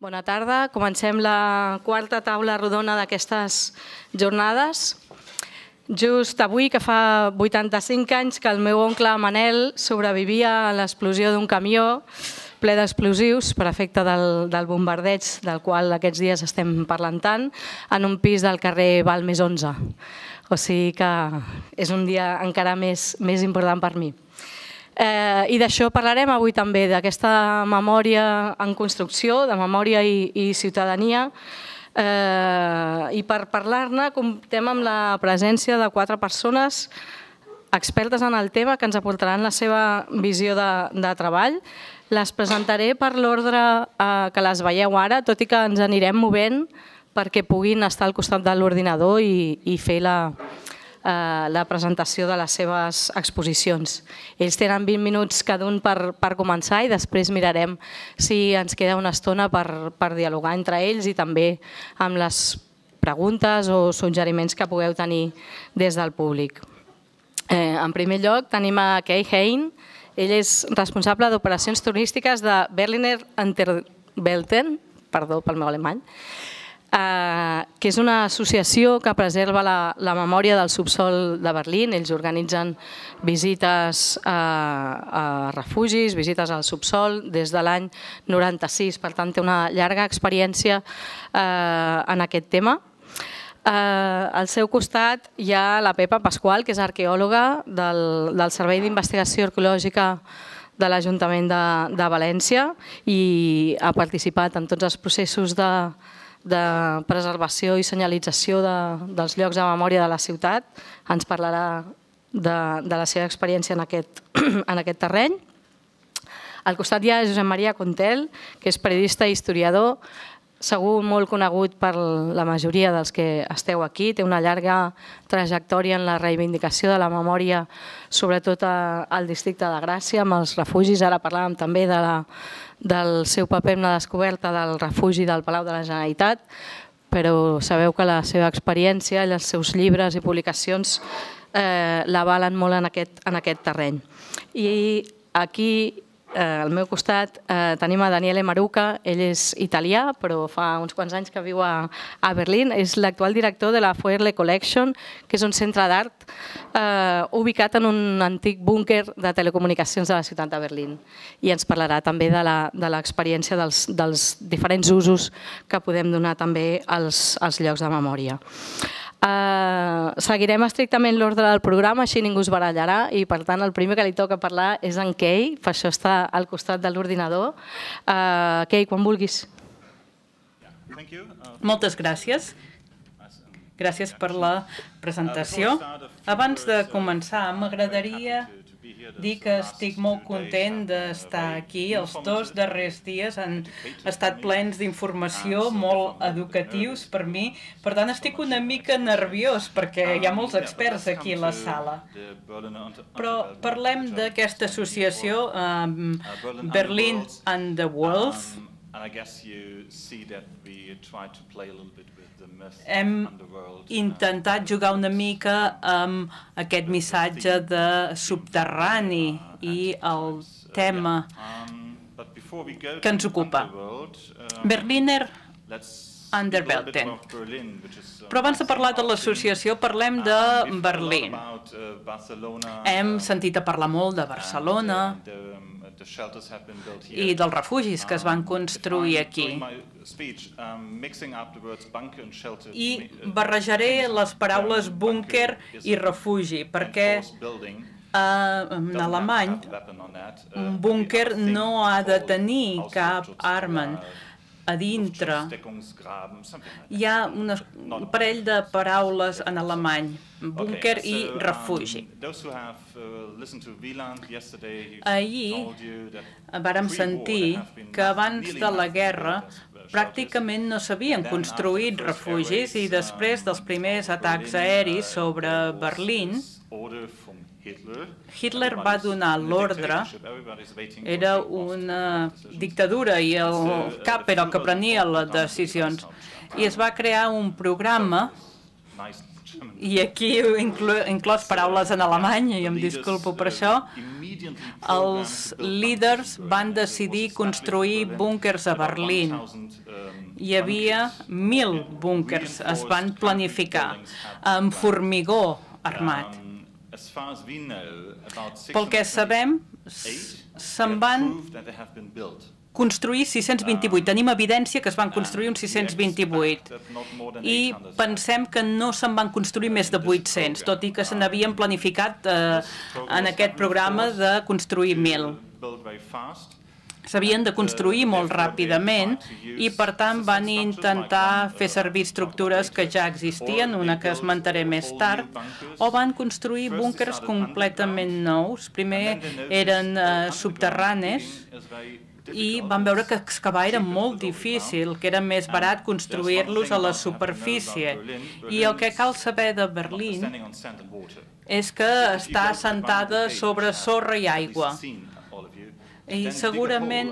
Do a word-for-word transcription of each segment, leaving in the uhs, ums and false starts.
Bona tarda. Comencem la quarta taula rodona d'aquestes jornades. Just avui, que fa vuitanta-cinc anys que el meu oncle Manel sobrevivia a l'explosió d'un camió ple d'explosius per efecte del, del bombardeig del qual aquests dies estem parlant tant, en un pis del carrer Balmes onze. O sigui que és un dia encara més, més important per mi. Eh, I d'això parlarem avui també, d'aquesta memòria en construcció, de memòria i, i ciutadania. Eh, I per parlar-ne comptem amb la presència de quatre persones expertes en el tema que ens aportaran la seva visió de, de treball. Les presentaré per l'ordre eh, que les veieu ara, tot i que ens anirem movent perquè puguin estar al costat de l'ordinador i, i fer la, eh, la presentació de les seves exposicions. Ells tenen vint minuts cada un per, per començar i després mirarem si ens queda una estona per, per dialogar entre ells i també amb les preguntes o suggeriments que pugueu tenir des del públic. Eh, en primer lloc tenim a Kai Hein. Ell és responsable d'operacions turístiques de Berliner Unterwelten, perdó pel meu alemany, eh, que és una associació que preserva la, la memòria del subsol de Berlín. Ells organitzen visites a, a refugis, visites al subsol des de l'any noranta-sis, per tant té una llarga experiència eh, en aquest tema. Uh, al seu costat hi ha la Pepa Pasqual, que és arqueòloga del, del Servei d'Investigació Arqueològica de l'Ajuntament de, de València i ha participat en tots els processos de, de preservació i senyalització de, dels llocs de memòria de la ciutat. Ens parlarà de, de la seva experiència en aquest, en aquest terreny. Al costat hi ha Josep Maria Contel, que és periodista i historiador, segur molt conegut per la majoria dels que esteu aquí. Té una llarga trajectòria en la reivindicació de la memòria, sobretot al districte de Gràcia, amb els refugis. Ara parlàvem també de la, del seu paper en la descoberta del refugi del Palau de la Generalitat, però sabeu que la seva experiència i els seus llibres i publicacions eh, l'avalen molt en aquest, en aquest terreny. I aquí, al meu costat, tenim a Daniele Maruca. Ell és italià, però fa uns quants anys que viu a Berlín. És l'actual director de la Feuerle Collection, que és un centre d'art ubicat en un antic búnquer de telecomunicacions de la ciutat de Berlín. I ens parlarà també de l'experiència dels, dels diferents usos que podem donar també als, als llocs de memòria. Uh, seguirem estrictament l'ordre del programa, així ningú es barallarà i per tant el primer que li toca parlar és en Kai, per això està al costat de l'ordinador. Uh, Kai, quan vulguis. Moltes gràcies. Gràcies per la presentació. Abans de començar, m'agradaria dir que estic molt content d'estar aquí. Els dos darrers dies han estat plens d'informació, molt educatius per mi. Per tant, estic una mica nerviós perquè hi ha molts experts aquí a la sala. Però parlem d'aquesta associació, um, Berlin and the World. Hem intentat jugar una mica amb aquest missatge de subterrani i el tema que ens ocupa. Berliner Unterwelten. Però abans de parlar de l'associació, parlem de Berlín. Hem sentit a parlar molt de Barcelona i dels refugis que es van construir aquí. I barrejaré les paraules búnquer i refugi, perquè en alemany un búnquer no ha de tenir cap arma a dintre. Hi ha un parell de paraules en alemany, búnquer i refugi. Ahir vàrem sentir que abans de la guerra pràcticament no s'havien construït refugis i després dels primers atacs aeris sobre Berlín, Hitler va donar l'ordre, era una dictadura i el cap era el que prenia les decisions, i es va crear un programa, i aquí he inclòs paraules en alemany i em disculpo per això, els líders van decidir construir búnkers a Berlín. Hi havia mil búnkers, es van planificar, amb formigó armat. Pel que sabem, se'n van construir sis-cents vint-i-vuit. Tenim evidència que es van construir uns sis-cents vint-i-vuit i pensem que no se'n van construir més de vuit-cents, tot i que se n'havien planificat eh, en aquest programa de construir mil. S'havien de construir molt ràpidament i, per tant, van intentar fer servir estructures que ja existien, una que esmentaré més tard, o van construir búnkers completament nous. Primer eren eh, subterranis, i van veure que excavar era molt difícil, que era més barat construir-los a la superfície. I el que cal saber de Berlín és que està assentada sobre sorra i aigua. I segurament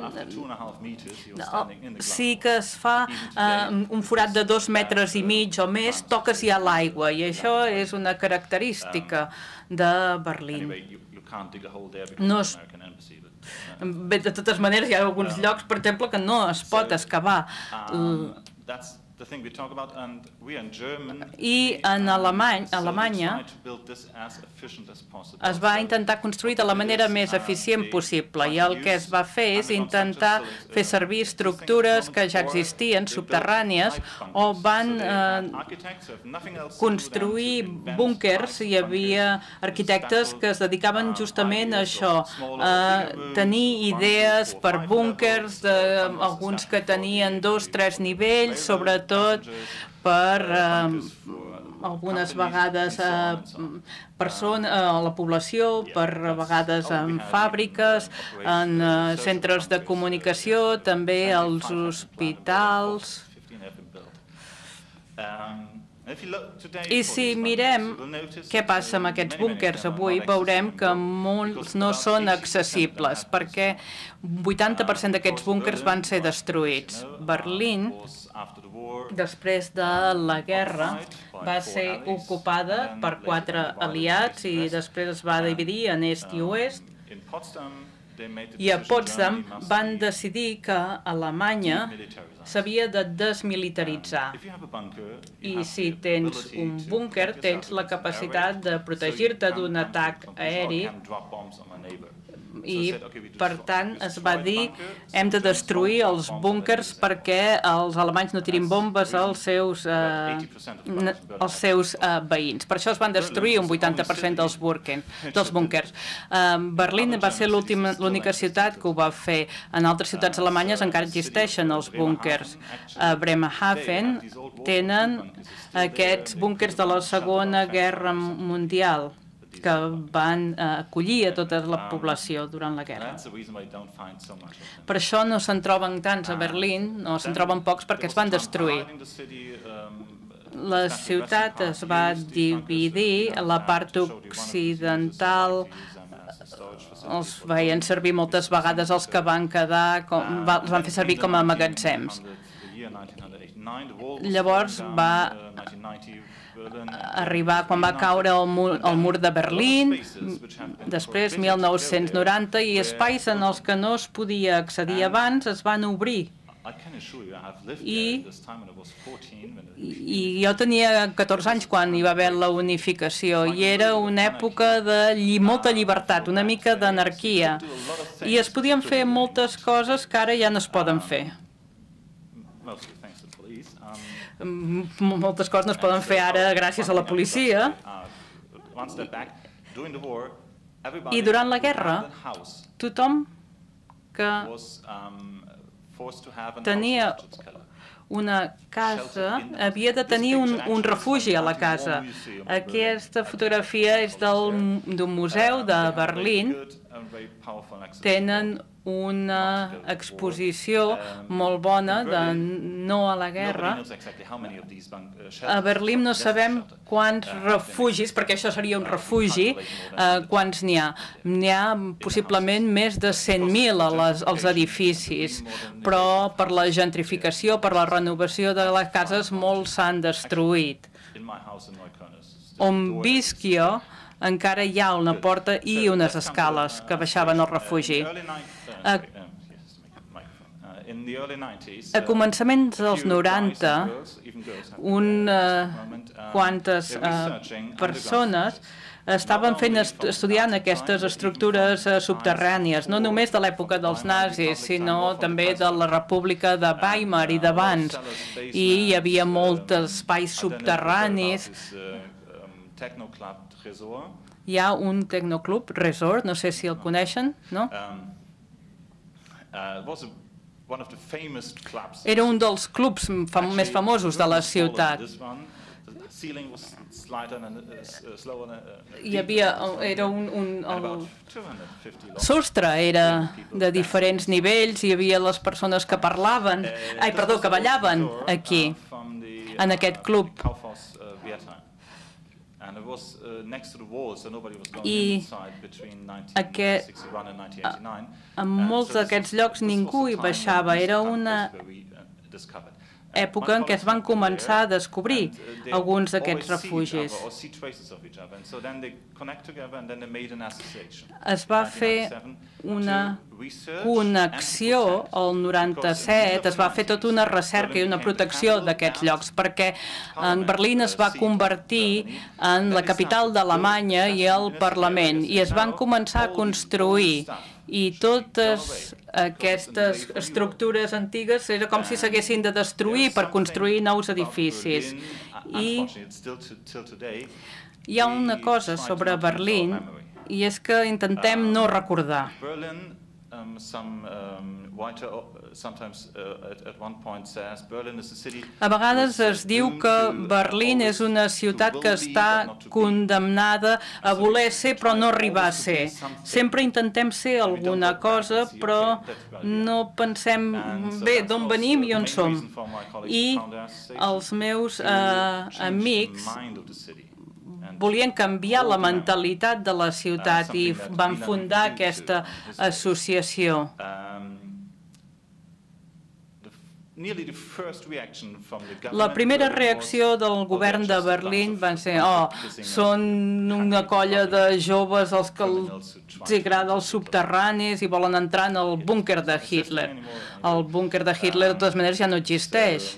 si que es fa eh, un forat de dos metres i mig o més, toques ja l'aigua, i això és una característica de Berlín. No es Bé, de totes maneres, hi ha alguns llocs, per exemple, que no es pot excavar. I en Alemany, Alemanya es va intentar construir de la manera més eficient possible, i el que es va fer és intentar fer servir estructures que ja existien, subterrànies, o van eh, construir búnkers. Hi havia arquitectes que es dedicaven justament a això, a tenir idees per búnkers, eh, alguns que tenien dos, tres nivells, sobretot per eh, algunes vegades a persona, a la població, per a vegades en fàbriques, en uh, centres de comunicació, també als hospitals. I si mirem què passa amb aquests búnkers avui, veurem que molts no són accessibles, perquè vuitanta per cent d'aquests búnkers van ser destruïts. Berlín, després de la guerra, va ser ocupada per quatre aliats i després es va dividir en est i oest. I a Potsdam van decidir que Alemanya s'havia de desmilitaritzar. I si tens un búnquer, tens la capacitat de protegir-te d'un atac aeri. I, per tant, es va dir hem de destruir els búnkers perquè els alemanys no tirin bombes als seus, eh, als seus eh, veïns. Per això es van destruir un vuitanta per cent dels, dels búnkers. Eh, Berlín va ser l'única ciutat que ho va fer. En altres ciutats alemanyes encara existeixen els búnkers. A Bremerhaven tenen aquests búnkers de la Segona Guerra Mundial, que van acollir a tota la població durant la guerra. Per això no se'n troben tants a Berlín, no se'n troben pocs perquè es van destruir. La ciutat es va dividir, la part occidental els veien servir moltes vegades els que van quedar, com, els van fer servir com a magatzems. Llavors va arribar quan va caure el mur, el mur de Berlín, després mil nou-cents noranta, i espais en els que no es podia accedir abans es van obrir. I, i jo tenia catorze anys quan hi va haver la unificació i era una època de lli, molta llibertat, una mica d'anarquia, i es podien fer moltes coses que ara ja no es poden fer. Moltes coses no es poden fer ara gràcies a la policia. I durant la guerra, tothom que tenia una casa havia de tenir un, un refugi a la casa. Aquesta fotografia és d'un museu de Berlín. Tenen una exposició molt bona de no a la guerra. A Berlín no sabem quants refugis, perquè això seria un refugi, eh, quants n'hi ha. N'hi ha possiblement més de cent mil als edificis, però per la gentrificació, per la renovació de les cases, molts s'han destruït. On visc jo, encara hi ha una porta i unes escales que baixaven al refugi. A, a començaments dels noranta, unes quantes persones estaven fent estudiant aquestes estructures subterrànies, no només de l'època dels nazis, sinó també de la República de Weimar i d'abans. I hi havia molts espais subterranis. Hi ha un tecnoclub, Resort, no sé si el coneixen, no? Era un dels clubs més famosos de la ciutat. Hi havia, era un, un, el sostre era de diferents nivells, hi havia les persones que parlaven, ai, perdó, que ballaven aquí, en aquest club. I aquest, en molts d'aquests llocs ningú hi baixava, era una època en què es van començar a descobrir alguns d'aquests refugis. Es va fer una connexió al noranta-set, es va fer tota una recerca i una protecció d'aquests llocs, perquè en Berlín es va convertir en la capital d'Alemanya i el Parlament, i es van començar a construir, i totes aquestes estructures antigues era com si s'haguessin de destruir per construir nous edificis. I hi ha una cosa sobre Berlín, i és que intentem no recordar. A vegades es diu que Berlín és una ciutat que està condemnada a voler ser però no arribar a ser. Sempre intentem ser alguna cosa però no pensem bé d'on venim i on som. I els meus eh, amics volien canviar la mentalitat de la ciutat i van fundar aquesta associació. La primera reacció del govern de Berlín va ser oh, són una colla de joves als que els agrada els subterranis i volen entrar en el búnquer de Hitler. El búnquer de Hitler, de totes maneres, ja no existeix.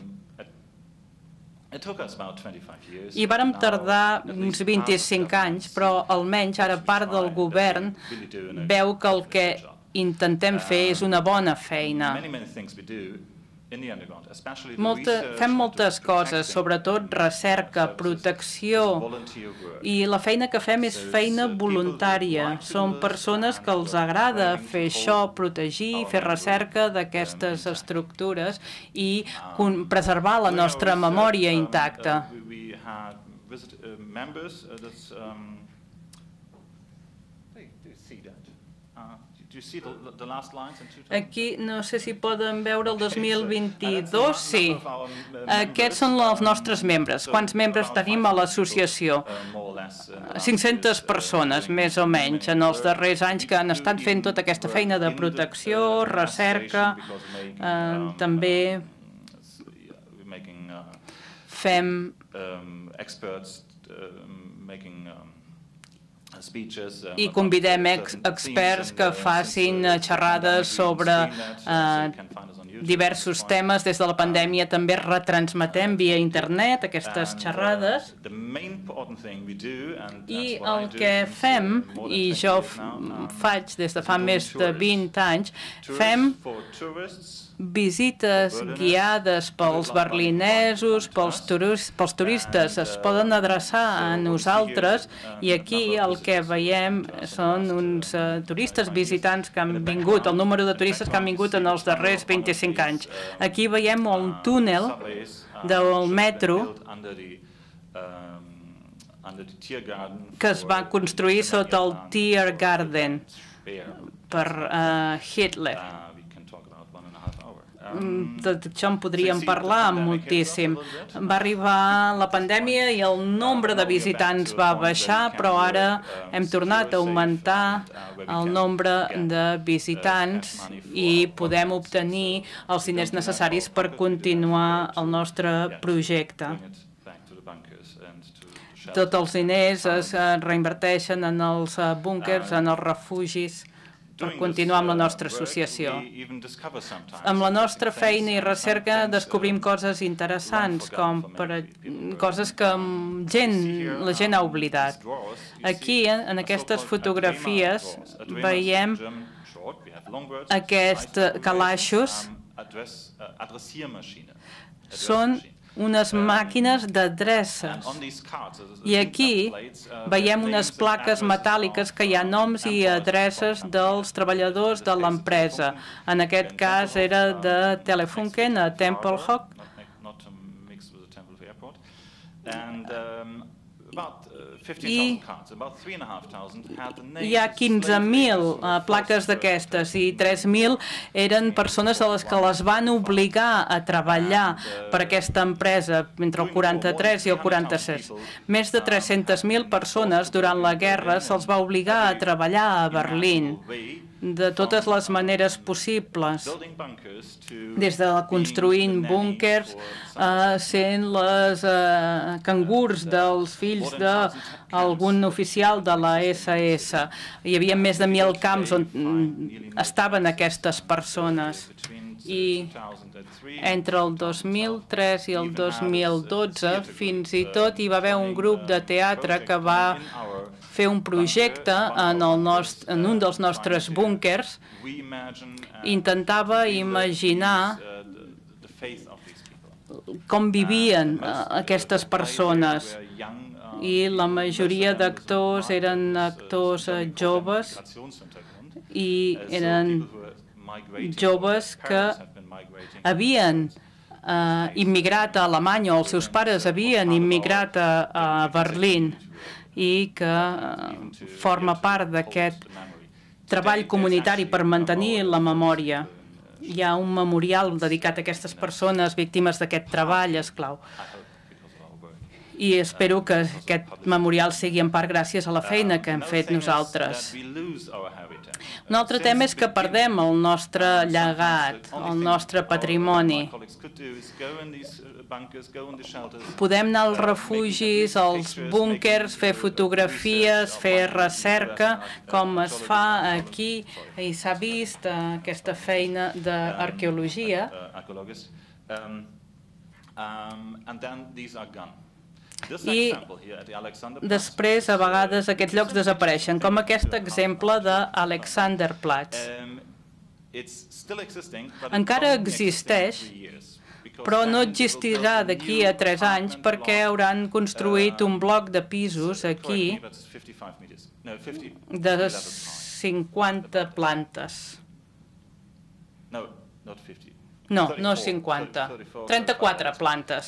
I vàrem tardar uns vint-i-cinc anys, però almenys ara part del govern veu que el que intentem fer és una bona feina. Molta, fem moltes coses, sobretot recerca, protecció, i la feina que fem és feina voluntària. Són persones que els agrada fer això, protegir, fer recerca d'aquestes estructures i preservar la nostra memòria intacta. Aquí no sé si poden veure el dos mil vint-i-dos, sí. Aquests són els nostres membres. Quants membres tenim a l'associació? cinc-centes persones, més o menys, en els darrers anys que han estat fent tota aquesta feina de protecció, recerca, eh, també fem i convidem experts que facin xerrades sobre diversos temes. Des de la pandèmia també retransmetem via internet aquestes xerrades. I el que fem, i jo faig des de fa més de vint anys, fem visites guiades pels berlinesos, pels turistes. Es poden adreçar a nosaltres i aquí el que veiem són uns turistes visitants que han vingut, el número de turistes que han vingut en els darrers vint-i-cinc anys. Aquí veiem un túnel del metro que es va construir sota el Tiergarten per Hitler. D'això en podríem parlar moltíssim. Va arribar la pandèmia i el nombre de visitants va baixar, però ara hem tornat a augmentar el nombre de visitants i podem obtenir els diners necessaris per continuar el nostre projecte. tots els diners es reinverteixen en els búnkers, en els refugis, per continuar amb la nostra associació. Amb la nostra feina i recerca descobrim coses interessants, com per coses que gent, la gent ha oblidat. Aquí, en aquestes fotografies, veiem aquests calaixos. Són unes màquines d'adreces. I aquí veiem unes plaques metàl·liques que hi ha noms i adreces dels treballadors de l'empresa. En aquest cas era de Telefunken a Tempelhof. I hi ha quinze mil plaques d'aquestes i tres mil eren persones a les que les van obligar a treballar per aquesta empresa entre el quaranta-tres i el quaranta-set. Més de tres-centes mil persones durant la guerra se'ls va obligar a treballar a Berlín de totes les maneres possibles, des de construint búnkers, uh, sent les uh, cangurs dels fills d'algun oficial de la essa essa. Hi havia més de mil camps on estaven aquestes persones. I entre el dos mil tres i el dos mil dotze, fins i tot hi va haver un grup de teatre que va fer un projecte en, el nostre, en un dels nostres búnkers. Intentava imaginar com vivien aquestes persones. I la majoria d'actors eren actors joves i eren joves que havien uh, immigrat a Alemanya, o els seus pares havien immigrat a, a Berlín, i que uh, forma part d'aquest treball comunitari per mantenir la memòria. Hi ha un memorial dedicat a aquestes persones víctimes d'aquest treball esclau. I espero que aquest memorial sigui en part gràcies a la feina que hem fet nosaltres. Un altre tema és que perdem el nostre llegat, el nostre patrimoni. Podem anar als refugis, als búnkers, fer fotografies, fer recerca, com es fa aquí, i s'ha vist aquesta feina d'arqueologia. I després, a vegades, aquests llocs desapareixen, com aquest exemple d'Alexanderplatz. Encara existeix, però no existirà d'aquí a tres anys perquè hauran construït un bloc de pisos aquí de cinquanta plantes. No, no cinquanta, trenta-quatre plantes.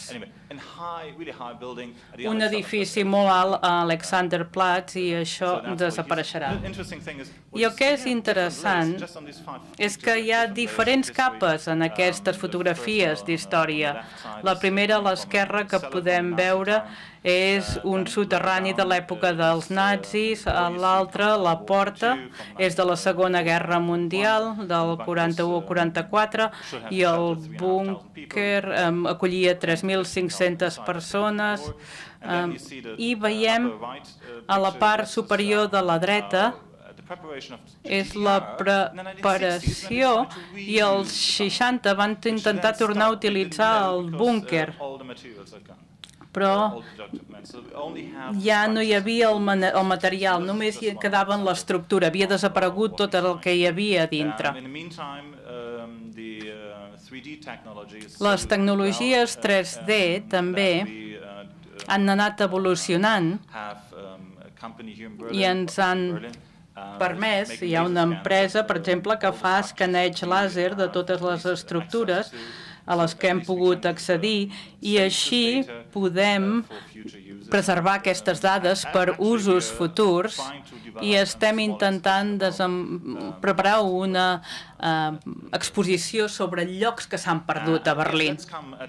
Un edifici molt alt a Alexanderplatz i això desapareixerà. I el que és interessant és que hi ha diferents capes en aquestes fotografies d'història. La primera, a l'esquerra, que podem veure, és un soterrani de l'època dels nazis, l'altra, la porta, és de la Segona Guerra Mundial, del quaranta-u al quaranta-quatre, i el búnquer acollia tres mil cinc-centes persones, i veiem a la part superior de la dreta és la preparació, i els seixanta van intentar tornar a utilitzar el búnquer, però ja no hi havia el material, només hi quedava l'estructura, havia desaparegut tot el que hi havia dintre. Les tecnologies tres D també han anat evolucionant i ens han permès, hi ha una empresa, per exemple, que fa escaneig làser de totes les estructures a les que hem pogut accedir, i així podem preservar aquestes dades per usos futurs, i estem intentant preparar una exposició sobre llocs que s'han perdut a Berlín.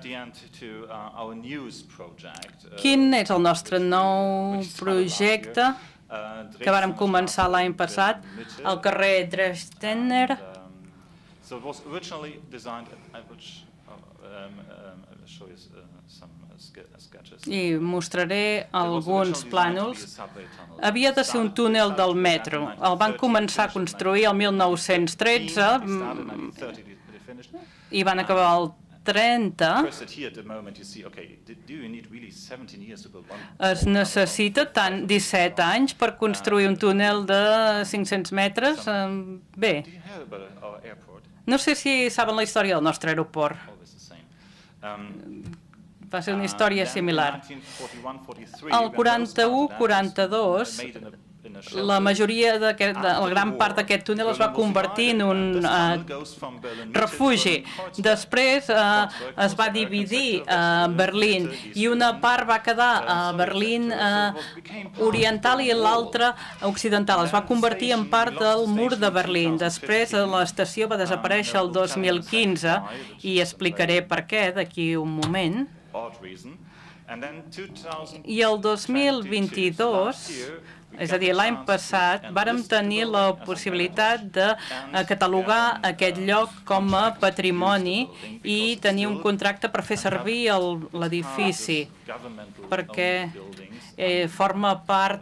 Quin és el nostre nou projecte que vàrem començar l'any passat al carrer Dresdner? Um, um, I'll show you uh, some uh, i mostraré alguns plànols. Havia de ser un túnel del metro. El van començar a construir el mil nou-cents tretze i van acabar el trenta. Es necessita tant disset anys per construir un túnel de cinc-cents metres? Bé, no sé si saben la història del nostre aeroport. Va ser una història similar. El quaranta-u quaranta-dos, la majoria, de la gran part d'aquest túnel es va convertir en un refugi. Després es va dividir a Berlín i una part va quedar a Berlín oriental i l'altra occidental. Es va convertir en part del mur de Berlín. Després l'estació va desaparèixer el dos mil quinze i explicaré per què d'aquí un moment. I el dos mil vint-i-dos, és a dir, l'any passat, vàrem tenir la possibilitat de catalogar aquest lloc com a patrimoni i tenir un contracte per fer servir l'edifici, perquè forma part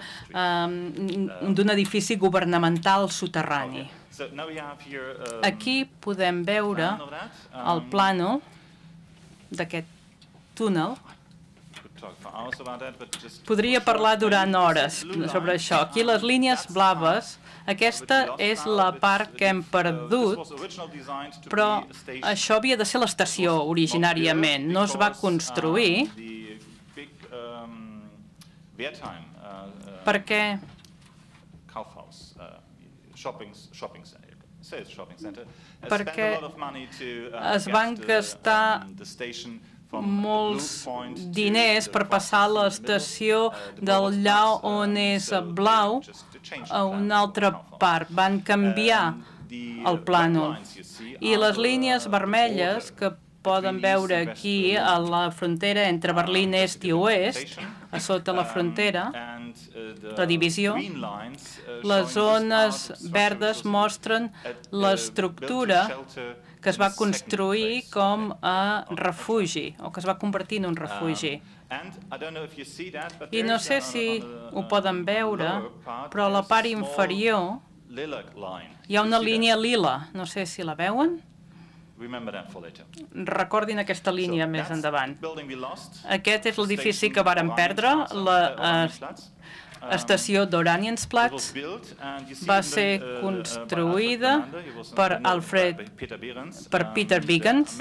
d'un edifici governamental soterrani. Aquí podem veure el plànol d'aquest túnel. Podria parlar durant hores sobre això. Aquí les línies blaves, aquesta és la part que hem perdut, però això havia de ser l'estació originàriament. No es va construir perquè perquè es van gastar molts diners per passar l'estació del llac on és blau a una altra part. Van canviar el plànol. I les línies vermelles que poden veure aquí a la frontera entre Berlín Est i Oest, a sota la frontera, la divisió, les zones verdes mostren l'estructura que es va construir com a refugi, o que es va convertir en un refugi. I no sé si ho poden veure, però a la part inferior hi ha una línia lila. No sé si la veuen. Recordin aquesta línia més endavant. Aquest és l'edifici que vàrem perdre, la estació d'Oraniensplatz. Va ser construïda per Alfred, per Peter Behrens,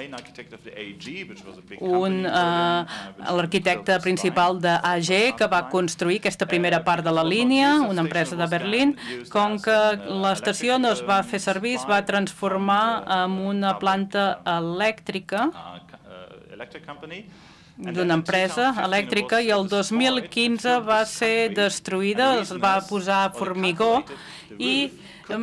l'arquitecte principal d'A G, que va construir aquesta primera part de la línia, una empresa de Berlín. Com que l'estació no es va fer servir, es va transformar en una planta elèctrica d'una empresa elèctrica i el dos mil quinze va ser destruïda, es va posar formigó i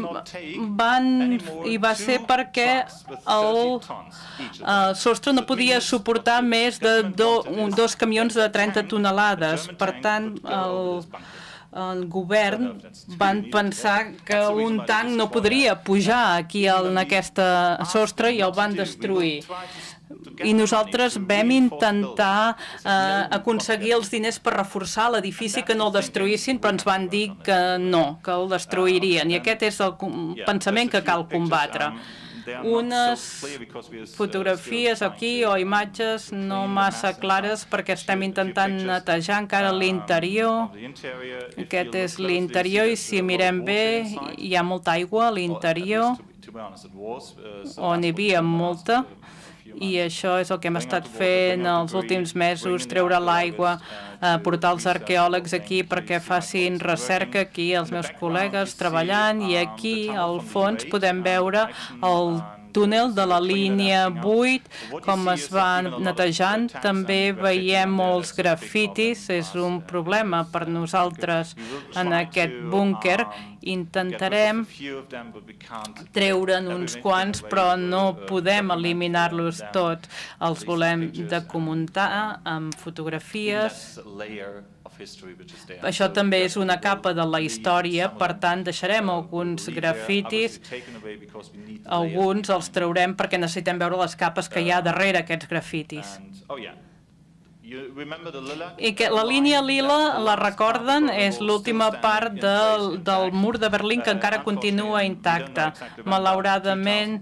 i va ser perquè el sostre no podia suportar més de dos camions de trenta tonelades. Per tant, el govern van pensar que un tanc no podria pujar aquí en aquesta sostre i el van destruir. I nosaltres vam intentar aconseguir els diners per reforçar l'edifici, que no el destruïssin, però ens van dir que no, que el destruirien. I aquest és el pensament que cal combatre. Unes fotografies aquí o imatges no massa clares perquè estem intentant netejar encara l'interior. Aquest és l'interior i si mirem bé hi ha molta aigua a l'interior, on hi havia molta. I això és el que hem estat fent els últims mesos, treure l'aigua, portar els arqueòlegs aquí perquè facin recerca, aquí els meus col·legues treballant, i aquí al fons podem veure el túnel de la línia vuit, com es va netejant. També veiem molts grafitis, és un problema per nosaltres en aquest búnquer. Intentarem treure'n uns quants, però no podem eliminar-los tots. Els volem documentar amb fotografies. Això també és una capa de la història, per tant, deixarem alguns grafitis. Alguns els traurem perquè necessitem veure les capes que hi ha darrere aquests grafitis. I que la línia lila, la recorden, és l'última part del, del mur de Berlín que encara continua intacta. Malauradament,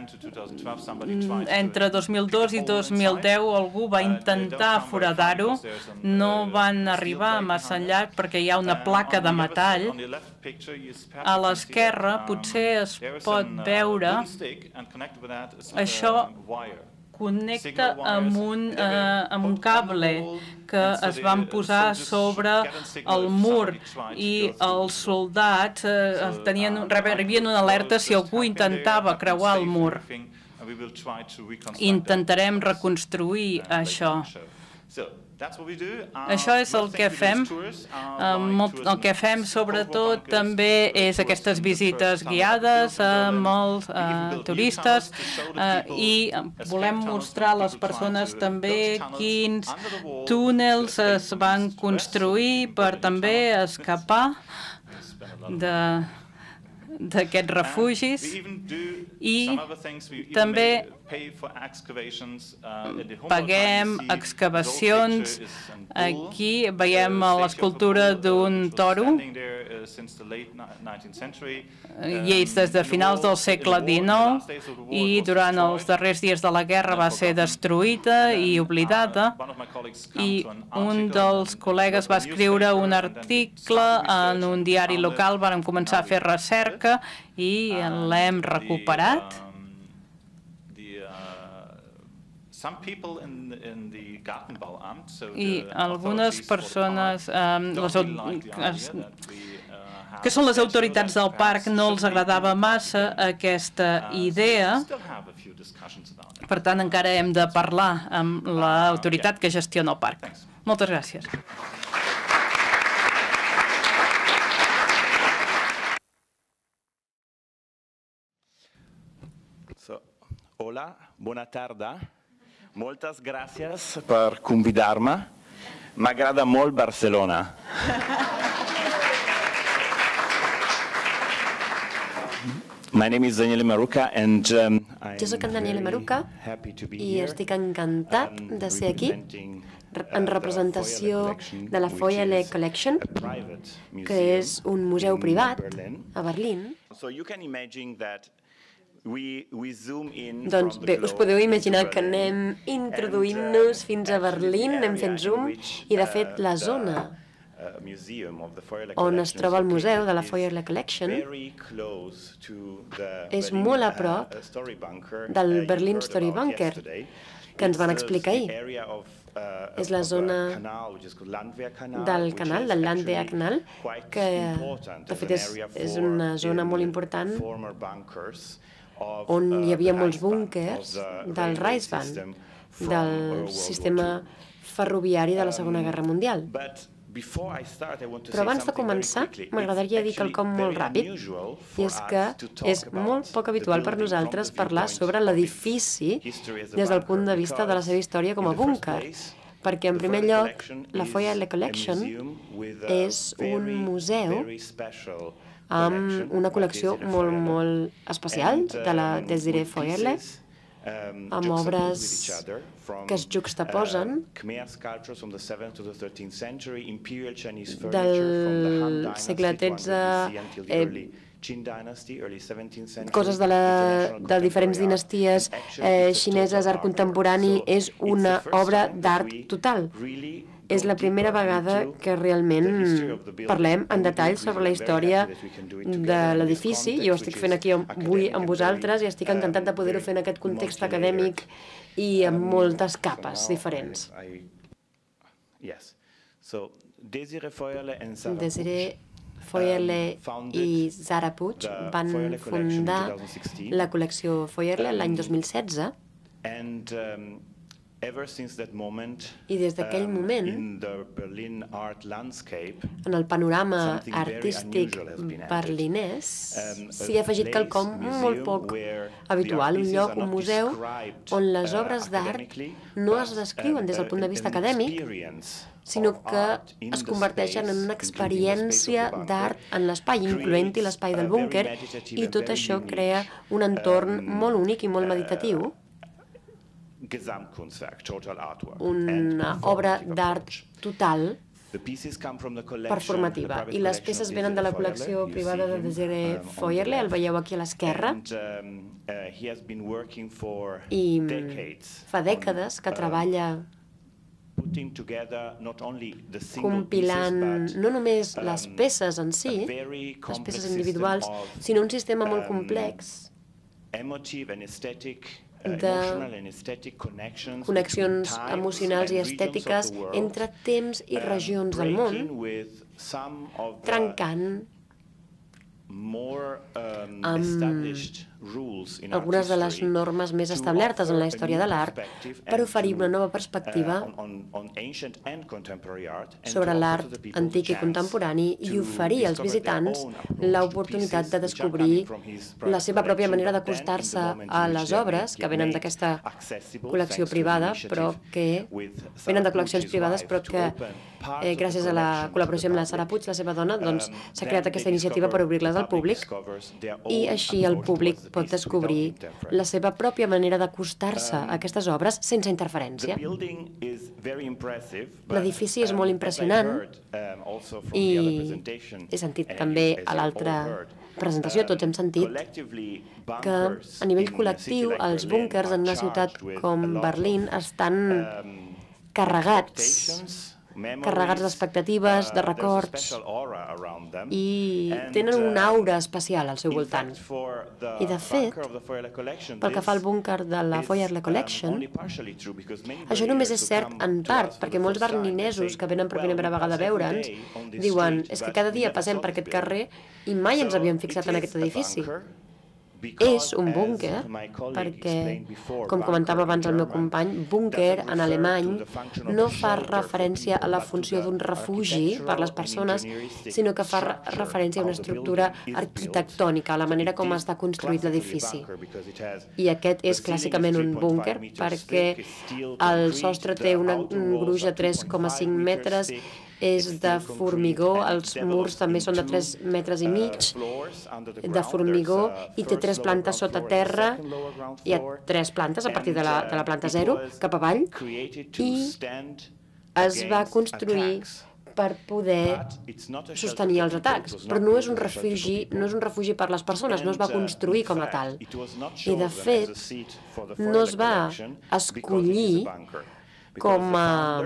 entre dos mil dos i dos mil deu algú va intentar foradar-ho, no van arribar massa enllà perquè hi ha una placa de metall. A l'esquerra potser es pot veure això connecta amb un, eh, amb un cable que es van posar sobre el mur i els soldats eh, tenien, rebien una alerta si algú intentava creuar el mur. Intentarem reconstruir això. Això és el que fem. El que fem, sobretot, també és aquestes visites guiades amb els turistes i volem mostrar a les persones també quins túnels es van construir per també escapar d'aquests refugis i també paguem excavacions. Aquí veiem l'escultura d'un toro i és des de finals del segle dinou i durant els darrers dies de la guerra va ser destruïda i oblidada i un dels col·legues va escriure un article en un diari local, vam començar a fer recerca i l'hem recuperat. I algunes persones que són les autoritats del parc no els agradava massa aquesta idea. Per tant, encara hem de parlar amb l'autoritat que gestiona el parc. Moltes gràcies. Hola, bona tarda. Moltes gràcies per convidar-me. M'agrada molt Barcelona. My name is Daniele Maruca and um, Jo soc en Daniele Maruca i estic encantat de ser aquí en representació de la Feuerle Collection, que és un museu privat a Berlín. Doncs bé, us podeu imaginar que anem introduint-nos fins a Berlín, anem fent zoom, i de fet la zona on es troba el museu de la Feuerle Collection és molt a prop del Berlin Story Bunker, que ens van explicar ahir. És la zona del canal, del Landwehrkanal, que de fet és una zona molt important on hi havia molts búnkers del Reichsbahn, del sistema ferroviari de la Segona Guerra Mundial. Però abans de començar, m'agradaria dir quelcom molt ràpid, i és que és molt poc habitual per nosaltres parlar sobre l'edifici des del punt de vista de la seva història com a búnquer, perquè, en primer lloc, la Feuerle Collection és un museu amb una col·lecció molt, molt especial de la Désirée Feuerle, amb obres que es juxtaposen del segle tretze, eh, coses de, la, de diferents dinasties eh, xineses, art contemporani. És una obra d'art total. És la primera vegada que realment parlem en detall sobre la història de l'edifici. Jo ho estic fent aquí avui amb vosaltres i estic encantat de poder-ho fer en aquest context acadèmic i amb moltes capes diferents. Désirée Feuerle i Zara Puig van fundar la col·lecció Feuerle l'any dos mil setze. I des d'aquell moment, en el panorama artístic berlinès, s'hi ha afegit quelcom molt poc habitual, un lloc, un museu, on les obres d'art no es descriuen des del punt de vista acadèmic, sinó que es converteixen en una experiència d'art en l'espai, incloent-hi l'espai del búnquer, i tot això crea un entorn molt únic i molt meditatiu, una obra d'art total performativa. I les peces venen de la col·lecció privada de Desiree Feuerle, el veieu aquí a l'esquerra, i fa dècades que treballa compilant no només les peces en si, les peces individuals, sinó un sistema molt complex de connexions emocionals i estètiques entre temps i regions del món, trencant amb algunes de les normes més establertes en la història de l'art per oferir una nova perspectiva sobre l'art antic i contemporani i oferir als visitants l'oportunitat de descobrir la seva pròpia manera d'acostar-se a les obres que venen d'aquesta col·lecció privada, però que venen de col·leccions privades, però que eh, gràcies a la col·laboració amb la Sara Puig, la seva dona, doncs s'ha creat aquesta iniciativa per obrir-les al públic i així el públic pot descobrir la seva pròpia manera d'acostar-se a aquestes obres sense interferència. L'edifici és molt impressionant i he sentit també a l'altra presentació, tots hem sentit que a nivell col·lectiu els búnquers en una ciutat com Berlín estan carregats carregats d'expectatives, de records, i tenen una aura especial al seu voltant. I, de fet, pel que fa al búnquer de la Feuerle Collection, això només és cert en part, perquè molts berlinesos que venen per primera vegada a veure'ns diuen és que cada dia passem per aquest carrer i mai ens havíem fixat en aquest edifici. És un búnquer perquè, com comentava abans el meu company, búnquer en alemany no fa referència a la funció d'un refugi per a les persones, sinó que fa referència a una estructura arquitectònica, a la manera com està construït l'edifici. I aquest és clàssicament un búnquer perquè el sostre té un gruix de tres coma cinc metres, és de formigó, els murs també són de tres metres i mig de formigó i té tres plantes sota terra, hi ha tres plantes a partir de la, de la planta zero cap avall i es va construir per poder sostenir els atacs, però no és un refugi, no és un refugi per les persones, no es va construir com a tal. I de fet, no es va escollir com a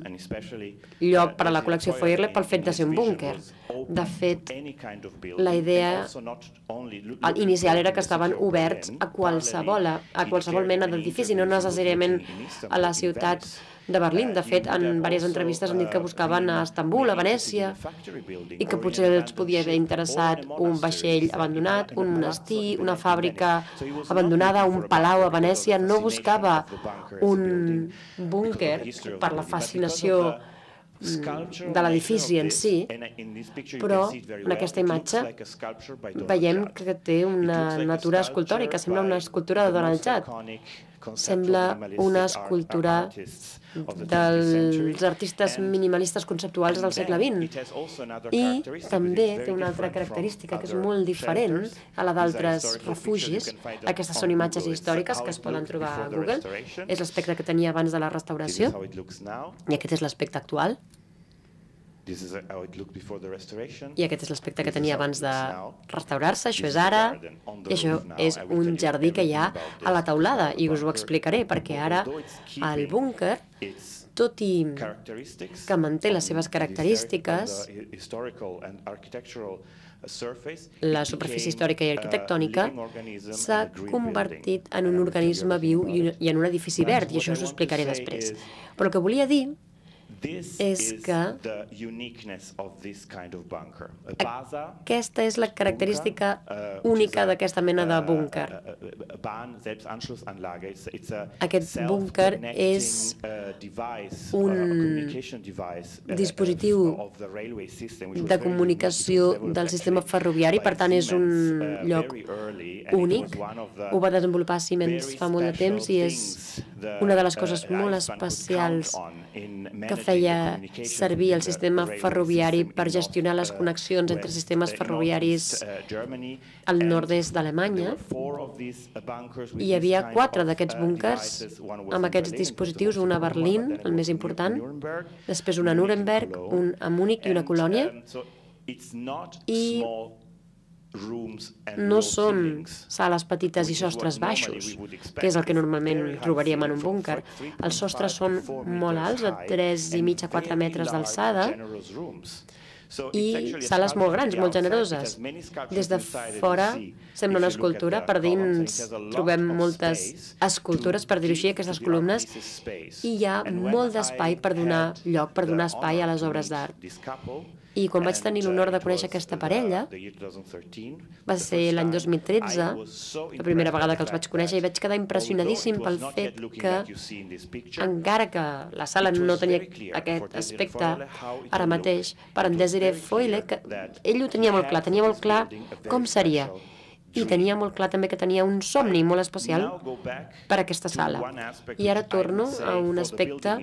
lloc per a la col·lecció Feuerle pel fet de ser un búnquer. De fet, la idea inicial era que estaven oberts a qualsevol, a qualsevol mena d'edifici, no necessàriament a la ciutat de Berlín. De fet, en diverses entrevistes han dit que buscaven a Estambul, a Venècia, i que potser els podia haver interessat un vaixell abandonat, un monestir, una fàbrica abandonada, un palau a Venècia. No buscava un búnquer per la fascinació de l'edifici en si, però en aquesta imatge veiem que té una natura escultòrica, sembla una escultura de Donald Judd, sembla una escultura dels artistes minimalistes conceptuals del segle vint. I també té una altra característica que és molt diferent a la d'altres refugis. Aquestes són imatges històriques que es poden trobar a Google. És l'aspecte que tenia abans de la restauració i aquest és l'aspecte actual. I aquest és l'aspecte que tenia abans de restaurar-se, això és ara, i això és un jardí que hi ha a la teulada, i us ho explicaré, perquè ara el búnquer, tot i que manté les seves característiques, la superfície històrica i arquitectònica s'ha convertit en un organisme viu i en un edifici verd, i això us ho explicaré després. Però el que volia dir és que aquesta és la característica única d'aquesta mena de búnquer. Aquest búnquer és un dispositiu de comunicació del sistema ferroviari, per tant és un lloc únic. Ho va desenvolupar Siemens fa molt de temps i és Una de les coses molt especials que feia servir el sistema ferroviari per gestionar les connexions entre sistemes ferroviaris al nord-est d'Alemanya, hi havia quatre d'aquests búnkers amb aquests dispositius, un a Berlín, el més important, després un a Nuremberg, un a Múnich i una a Colònia, i no són sales petites i sostres baixos, que és el que normalment trobaríem en un búnquer. Els sostres són molt alts, a tres i mig a quatre metres d'alçada, i sales molt grans, molt generoses. Des de fora sembla una escultura, per dins trobem moltes escultures, per dir-ho així, aquestes columnes, i hi ha molt d'espai per donar lloc, per donar espai a les obres d'art. I quan vaig tenir l'honor de conèixer aquesta parella, va ser l'any dos mil tretze, la primera vegada que els vaig conèixer, i vaig quedar impressionadíssim pel fet que, encara que la sala no tenia aquest aspecte ara mateix, per en Desiree Foyle, que ell ho tenia molt clar, tenia molt clar com seria. I tenia molt clar també que tenia un somni molt especial per a aquesta sala. I ara torno a un aspecte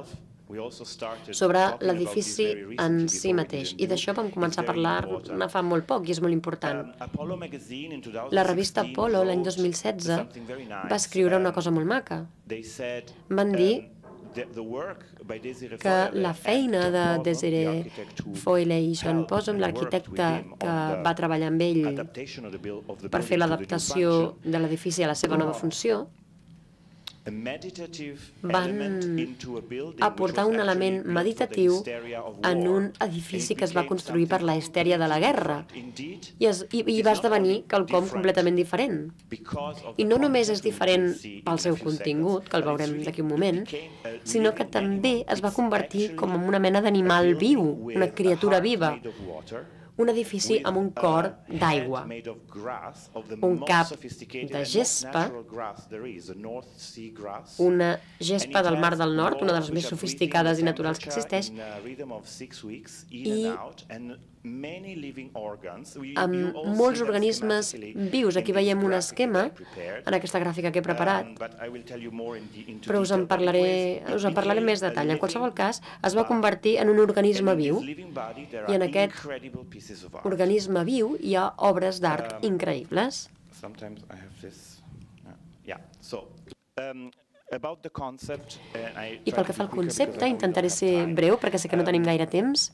sobre l'edifici en si mateix. I d'això vam començar a parlar-ne fa molt poc i és molt important. La revista Apollo, l'any dos mil setze, va escriure una cosa molt maca. Van dir que la feina de Desiree Foyle i John Possum, l'arquitecte que va treballar amb ell per fer l'adaptació de l'edifici a la seva nova funció, van aportar un element meditatiu en un edifici que es va construir per la histèria de la guerra i, es, i, i va esdevenir quelcom completament diferent. I no només és diferent pel seu contingut, que el veurem d'aquí un moment, sinó que també es va convertir com en una mena d'animal viu, una criatura viva. Un edifici amb un cor d'aigua, un cap de gespa, una gespa del Mar del Nord, una de les més sofisticades i naturals que existeix, i amb molts organismes vius. Aquí veiem un esquema en aquesta gràfica que he preparat, però us en parlaré, us en parlaré més detall. En qualsevol cas, es va convertir en un organisme viu i en aquest organisme viu hi ha obres d'art increïbles. I pel que fa al concepte, intentaré ser breu perquè sé que no tenim gaire temps.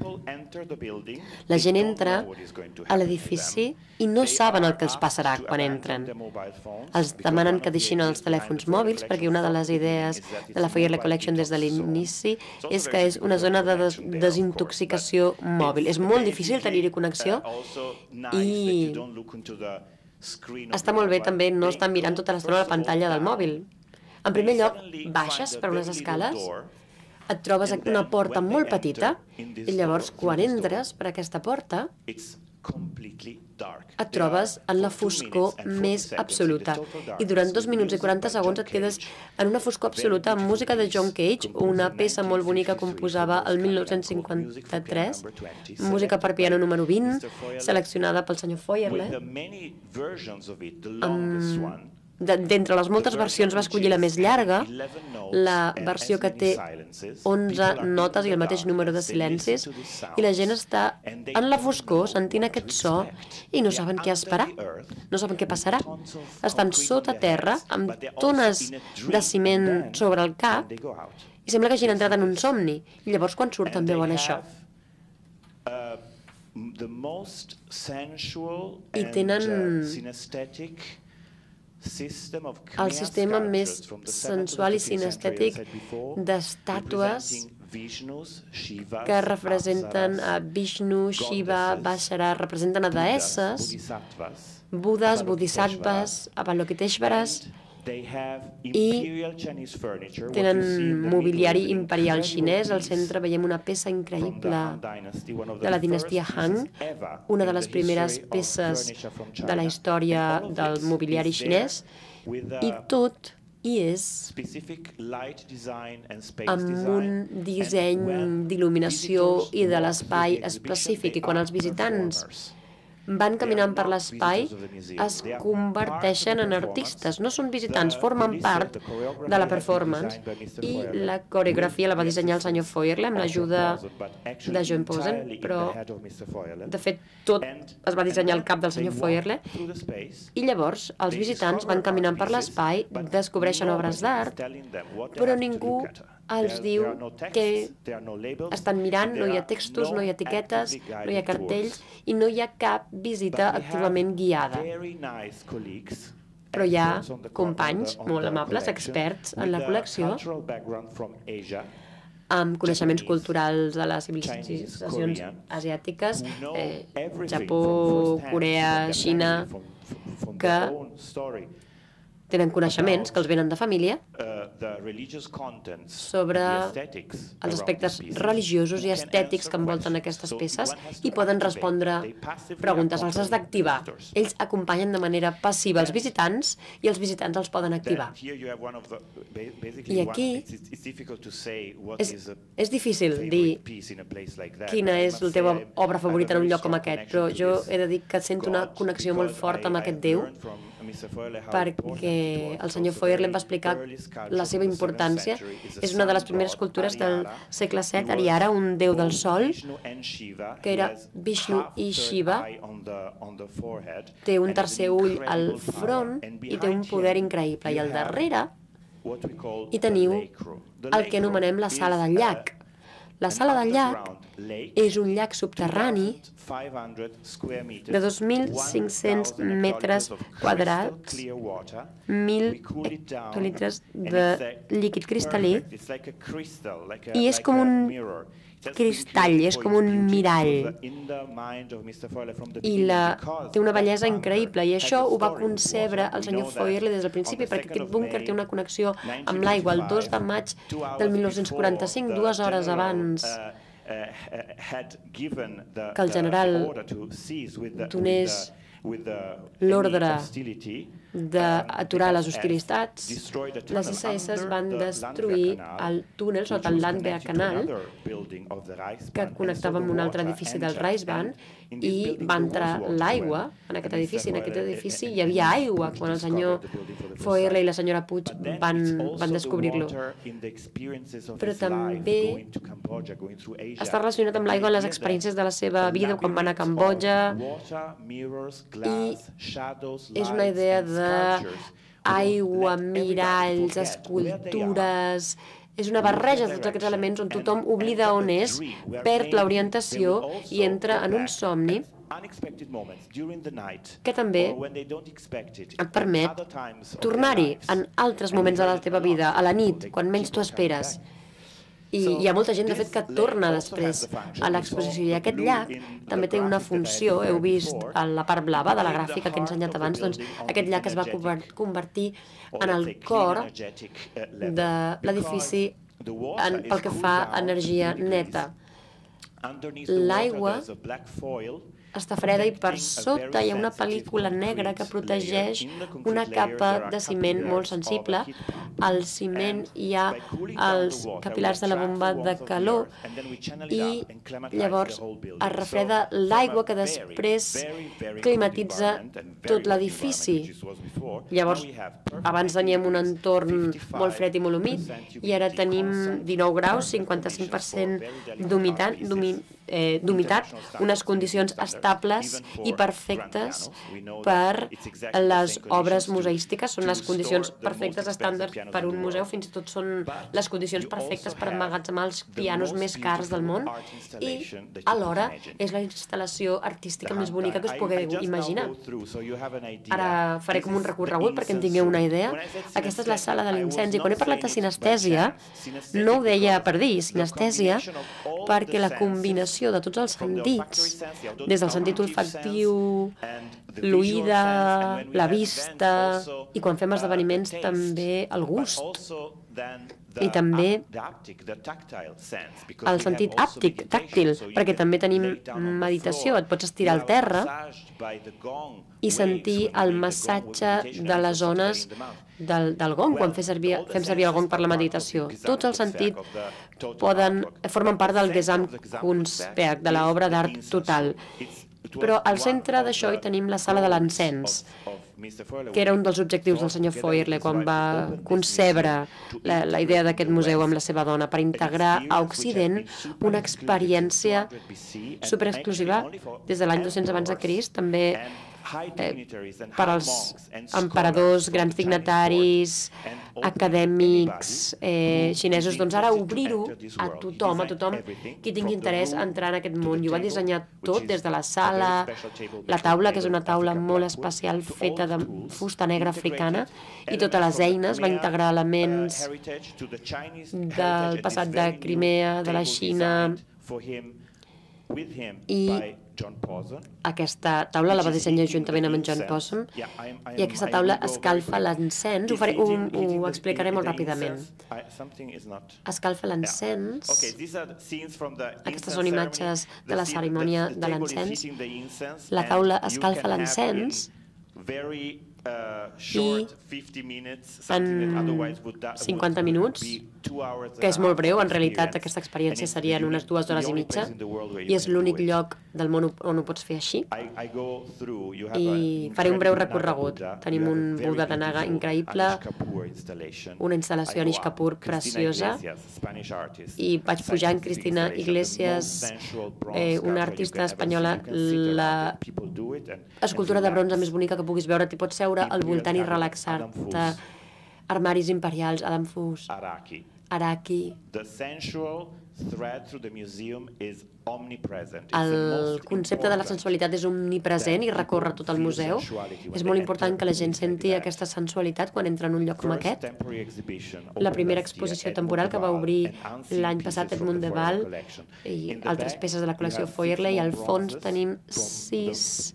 La gent entra a l'edifici i no saben el que els passarà quan entren. Els demanen que deixin els telèfons mòbils perquè una de les idees de la Feuerle Collection des de l'inici és que és una zona de des desintoxicació mòbil. És molt difícil tenir-hi connexió i està molt bé també no estar mirant tota l'estona la pantalla del mòbil. En primer lloc, baixes per unes escales, et trobes una porta molt petita i llavors quan entres per aquesta porta et trobes en la foscor més absoluta i durant dos minuts i quaranta segons et quedes en una foscor absoluta amb música de John Cage, una peça molt bonica que composava el mil nou-cents cinquanta-tres, música per piano número vint, seleccionada pel senyor Feuerle. Amb D'entre les moltes versions va escollir la més llarga, la versió que té onze notes i el mateix número de silencis, i la gent està en la foscor sentint aquest so i no saben què esperar, no saben què passarà. Estan sota terra amb tones de ciment sobre el cap i sembla que hagin entrat en un somni. I llavors quan surten veuen això. I tenen el sistema més sensual i cinestètic d'estàtues que representen a Vishnu, Shiva, Vashara, representen a deesses, Budes, Bodhisattvas, Avalokiteshvaras, i tenen mobiliari imperial xinès. Al centre veiem una peça increïble de la dinastia Han, una de les primeres peces de la història del mobiliari xinès, i tot hi és amb un disseny d'il·luminació i de l'espai específic. I quan els visitants van caminant per l'espai, es converteixen en artistes. No són visitants, formen part de la performance. I la coreografia la va dissenyar el senyor Feuerle amb l'ajuda de John Posen, però de fet tot es va dissenyar al cap del senyor Feuerle. I llavors els visitants van caminant per l'espai, descobreixen obres d'art, però ningú els diu que estan mirant, no hi ha textos, no hi ha etiquetes, no hi ha cartells i no hi ha cap visita activament guiada. Però hi ha companys molt amables, experts en la col·lecció, amb coneixements culturals de les civilitzacions asiàtiques, eh, Japó, Corea, Xina, que tenen coneixements que els venen de família sobre els aspectes religiosos i estètics que envolten aquestes peces i poden respondre preguntes, els has d'activar. Ells acompanyen de manera passiva els visitants i els visitants els poden activar. I aquí és, és difícil dir quina és la teva obra favorita en un lloc com aquest, però jo he de dir que sento una connexió molt forta amb aquest Déu, perquè el senyor Feuerle em va explicar la seva importància. És una de les primeres cultures del segle set, Ariara, un déu del sol, que era Vishnu i Shiva. Té un tercer ull al front i té un poder increïble. I al darrere hi teniu el que anomenem la sala del llac. La sala del llac és un llac subterrani de dos mil cinc-cents metres quadrats, mil hectolitres de líquid cristal·lí, i és com un cristall, és com un mirall. I la, té una bellesa increïble, i això ho va concebre el senyor Feuerle des del principi, perquè aquest búnquer té una connexió amb l'aigua. El dos de maig del mil nou-cents quaranta-cinc, dues hores abans que el general donés l'ordre d'aturar les hostilitats, les essa esse van destruir el túnel sota el Landwehr Canal que connectava amb un altre edifici del Reichsbahn, i va entrar l'aigua en aquest edifici. En aquest edifici hi havia aigua quan el senyor Feuerle i la senyora Puig van, van descobrir-lo. Però també està relacionat amb l'aigua en les experiències de la seva vida quan van a Cambodja, i és una idea d'aigua, miralls, escultures. És una barreja de tots aquests elements on tothom oblida on és, perd l'orientació i entra en un somni que també et permet tornar-hi en altres moments de la teva vida, a la nit, quan menys t'ho esperes. I hi ha molta gent, de fet, que torna després a l'exposició. I aquest llac també té una funció, heu vist a la part blava de la gràfica que he ensenyat abans, doncs aquest llac es va convertir en el cor de l'edifici pel que fa a energia neta. L'aigua està freda i per sota hi ha una pel·lícula negra que protegeix una capa de ciment molt sensible. Al ciment hi ha els capil·lars de la bomba de calor i llavors es refreda l'aigua que després climatitza tot l'edifici. Llavors, abans teníem un entorn molt fred i molt humit i ara tenim dinou graus, cinquanta-cinc per cent d'humitat, d'humitat, unes condicions estables i perfectes per les obres museístiques. Són les condicions perfectes estàndards per un museu, fins i tot són les condicions perfectes per emmagatzemar els pianos més cars del món, i alhora és la instal·lació artística més bonica que us pugueu imaginar. Ara faré com un recorregut perquè en tingueu una idea. Aquesta és la sala de l'incensi. Quan he parlat de sinestèsia, no ho deia per dir, sinestèsia, perquè la combinació de tots els sentits, des del sentit olfactiu, l'oïda, la vista, i quan fem esdeveniments també el gust, i també el sentit àptic, tàctil, perquè també tenim meditació, et pots estirar al terra i sentir el massatge de les ones del, del gong, quan fem servir, fem servir el gong per la meditació. Tots els sentits poden, formen part del Gesamtkunstwerk, de l'obra d'art total. Però al centre d'això hi tenim la sala de l'encens, que era un dels objectius del senyor Feuerle quan va concebre la, la idea d'aquest museu amb la seva dona, per integrar a Occident una experiència superexclusiva des de l'any dos-cents abans de Crist, també eh, per als emperadors, grans dignataris, acadèmics eh, xinesos. Doncs ara obrir-ho a tothom, a tothom qui tingui interès a entrar en aquest món. I ho va dissenyar tot, des de la sala, la taula, que és una taula molt especial feta de fusta negra africana, i totes les eines, va integrar elements del passat de Crimea, de la Xina, i aquesta taula la va dissenyar juntament amb en John Posson, i aquesta taula escalfa l'encens. Ho, faré, ho, ho explicaré molt ràpidament. Escalfa l'encens. Aquestes són imatges de la cerimònia de l'encens. La taula escalfa l'encens i en cinquanta minuts, que és molt breu, en realitat aquesta experiència seria en unes dues hores i mitja, i és l'únic lloc del món on ho pots fer així. I faré un breu recorregut. Tenim un Buda de Naga increïble, una instal·lació Anish Kapoor preciosa, i vaig pujar en Cristina Iglesias, eh, una artista espanyola, la escultura de bronze més bonica que puguis veure. T'hi pots seure al voltant i relaxar-te. Armaris imperials, Adam Foos, Araki. El concepte de la sensualitat és omnipresent i recorre tot el museu. És molt important que la gent senti aquesta sensualitat quan entra en un lloc com aquest. La primera exposició temporal que va obrir l'any passat Edmund de Waal i altres peces de la col·lecció Feuerle, i al fons tenim sis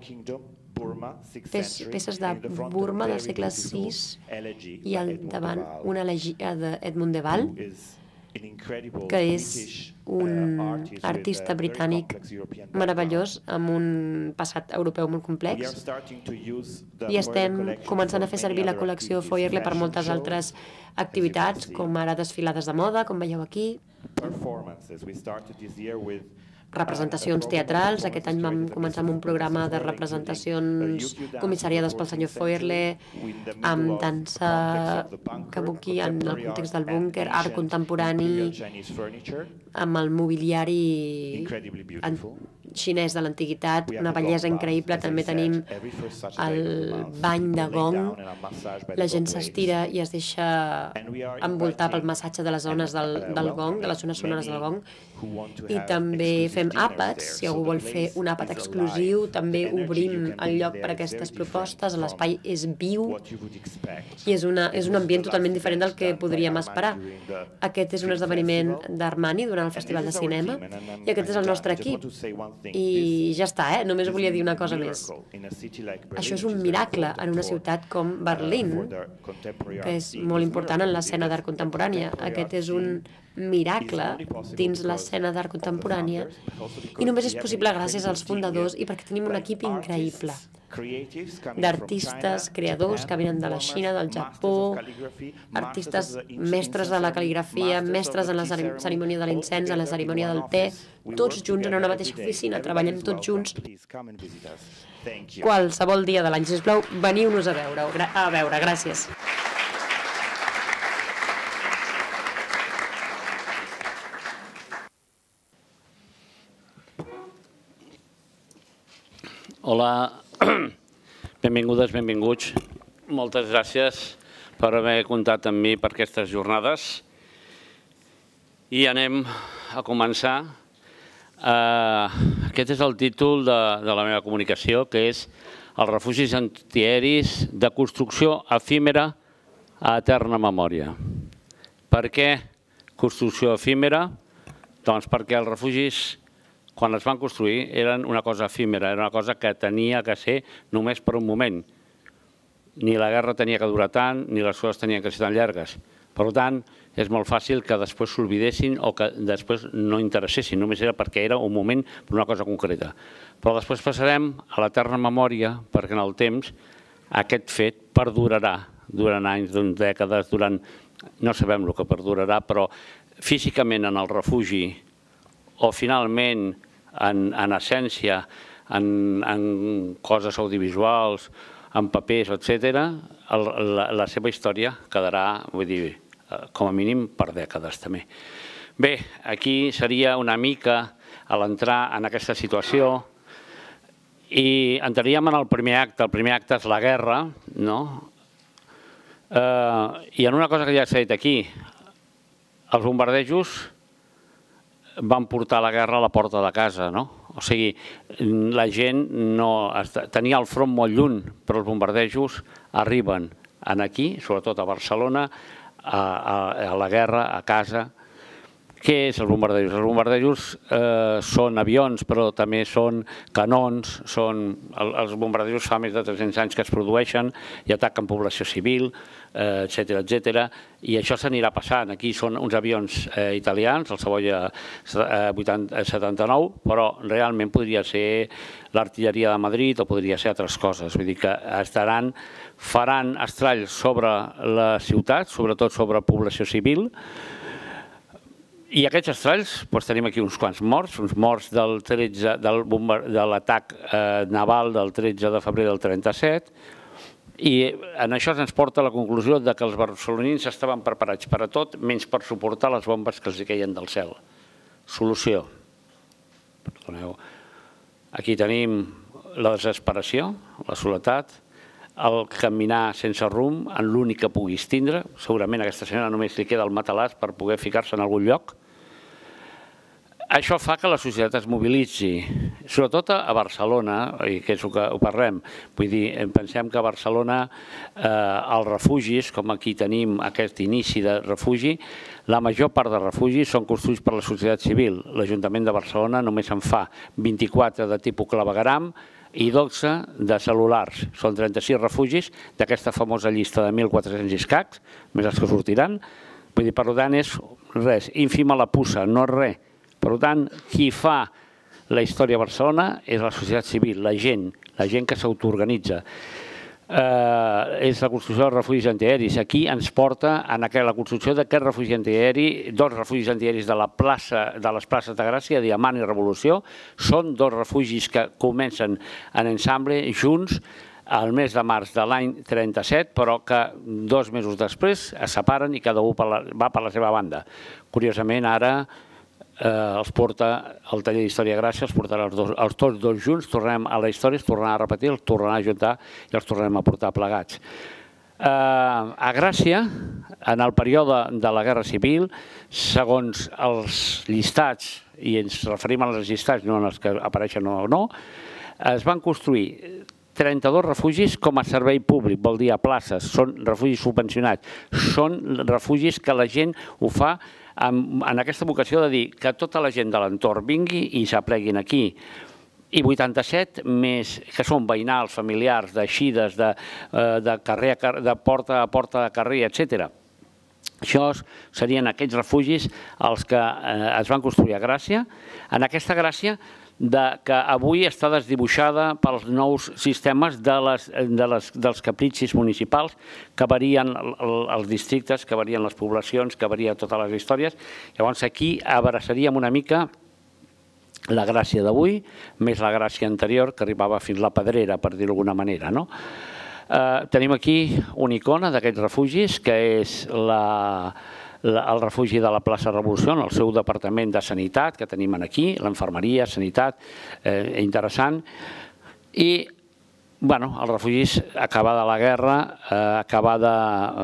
peces de Burma del segle sis, i al davant una elegia d'Edmund de Waal, que és un artista britànic meravellós amb un passat europeu molt complex, i estem començant a fer servir la col·lecció Feuerle per moltes altres activitats, com ara desfilades de moda, com veieu aquí, representacions teatrals. Aquest any vam començar amb un programa de representacions comissariades pel senyor Feuerle, amb dansa kabuki en el context del búnquer, art contemporani, amb el mobiliari xinès de l'antiguitat, una bellesa increïble. També tenim el bany de gong, la gent s'estira i es deixa envoltar pel massatge de les zones del, del gong, de les zones sonores del gong, i també fem àpats. Si algú vol fer un àpat exclusiu, també obrim el lloc per a aquestes propostes. L'espai és viu i és, una, és un ambient totalment diferent del que podríem esperar. Aquest és un esdeveniment d'Armani durant el Festival de Cinema, i aquest és el nostre equip. I ja està, eh? Només volia dir una cosa més. Això és un miracle en una ciutat com Berlín, que és molt important en l'escena d'art contemporània. Aquest és un miracle dins l'escena d'art contemporània, i només és possible gràcies als fundadors i perquè tenim un equip increïble d'artistes, creadors que venen de la Xina, del Japó, artistes mestres de la cal·ligrafia, mestres en la cerimònia de l'incens, en la cerimònia del te, tots junts en una mateixa oficina, treballem tots junts. Qualsevol dia de l'any, sisplau, veniu-nos a veure. A veure, gràcies. Hola, benvingudes, benvinguts. Moltes gràcies per haver comptat amb mi per aquestes jornades. I anem a començar. Aquest és el títol de la meva comunicació, que és Els refugis antiaeris de construcció efímera a eterna memòria. Per què construcció efímera? Doncs perquè els refugis, quan es van construir, eren una cosa efímera, era una cosa que tenia que ser només per un moment. Ni la guerra tenia que durar tant, ni les coses tenien que ser tan llargues. Per tant, és molt fàcil que després s'olvidessin o que després no interessessin, només era perquè era un moment per una cosa concreta. Però després passarem a l'eterna memòria, perquè en el temps aquest fet perdurarà durant anys, durant dècades, durant... no sabem el que perdurarà, però físicament en el refugi o finalment, en essència, en coses audiovisuals, en papers, etcètera, la seva història quedarà, vull dir, com a mínim per dècades també. Bé, aquí seria una mica a l'entrar en aquesta situació i entraríem en el primer acte. El primer acte és la guerra, no? I en una cosa que ja s'ha dit aquí, els bombardejos van portar la guerra a la porta de casa, no? O sigui, la gent tenia el front molt lluny, però els bombardejos arriben aquí, sobretot a Barcelona, a la guerra, a casa. Què és els bombardejos? Els bombardejos són avions, però també són canons, els bombardejos fa més de tres-cents anys que es produeixen i ataquen població civil, etcètera, etcètera, i això s'anirà passant. Aquí són uns avions italians, el Savoia setanta-nou, però realment podria ser l'artilleria de Madrid o podria ser altres coses. Vull dir que estaran, faran estralls sobre la ciutat, sobretot sobre població civil. I aquests estralls, tenim aquí uns quants morts, uns morts de l'atac naval del tretze de febrer del trenta-set, i en això ens porta a la conclusió que els barcelonins estaven preparats per a tot, menys per suportar les bombes que els queien del cel. Solució. Perdoneu. Aquí tenim la desesperació, la soledat, el caminar sense rumb en l'únic que puguis tindre. Segurament a aquesta senyora només li queda el matalàs per poder ficar-se en algun lloc. Això fa que la societat es mobilitzi, sobretot a Barcelona, i que és el que ho parlem. Vull dir, pensem que a Barcelona els refugis, com aquí tenim aquest inici de refugi, la major part de refugis són construïts per la societat civil. L'Ajuntament de Barcelona només en fa vint-i-quatre de tipus clavegueram i dotze de cel·lulars. Són trenta-sis refugis d'aquesta famosa llista de mil quatre-cents escacs, més els que sortiran. Vull dir, per tant, és res, ínfima la puça, no és res. Per tant, qui fa la història a Barcelona és la societat civil, la gent, la gent que s'autoorganitza. És la construcció dels refugis antiaeris. Aquí ens porta a la construcció d'aquest refugi antiaeri, dos refugis antiaeris de les places de Gràcia, Diamant i Revolució. Són dos refugis que comencen en ensemble junts al mes de març de l'any trenta-set, però que dos mesos després es separen i cada un va per la seva banda. Curiosament, ara els porta el taller d'Història Gràcia, els portarà els tots dos junts, tornem a la història, es tornarà a repetir, els tornarà a ajuntar i els tornarem a portar plegats. A Gràcia, en el període de la Guerra Civil, segons els llistats, i ens referim als llistats, no als que apareixen o no, es van construir trenta-dos refugis com a servei públic, vol dir a places, són refugis subvencionats, són refugis que la gent ho fa en aquesta vocació de dir que tota la gent de l'entorn vingui i s'apleguin aquí. I vuitanta-set més, que són veïnals, familiars, d'eixides, de porta a porta de carrer, etcètera. Això serien aquests refugis els que es van construir a Gràcia. En aquesta Gràcia que avui està desdibuixada pels nous sistemes dels capricis municipals que varien els districtes, que varien les poblacions, que varien totes les històries. Llavors aquí abraçaríem una mica la Gràcia d'avui, més la Gràcia anterior que arribava fins a la Pedrera, per dir-ho d'alguna manera. Tenim aquí una icona d'aquests refugis, que és la... el refugi de la plaça Revolució, el seu departament de sanitat, que tenim aquí, l'infermeria, sanitat, interessant. I, bueno, els refugis, acabada la guerra, acabada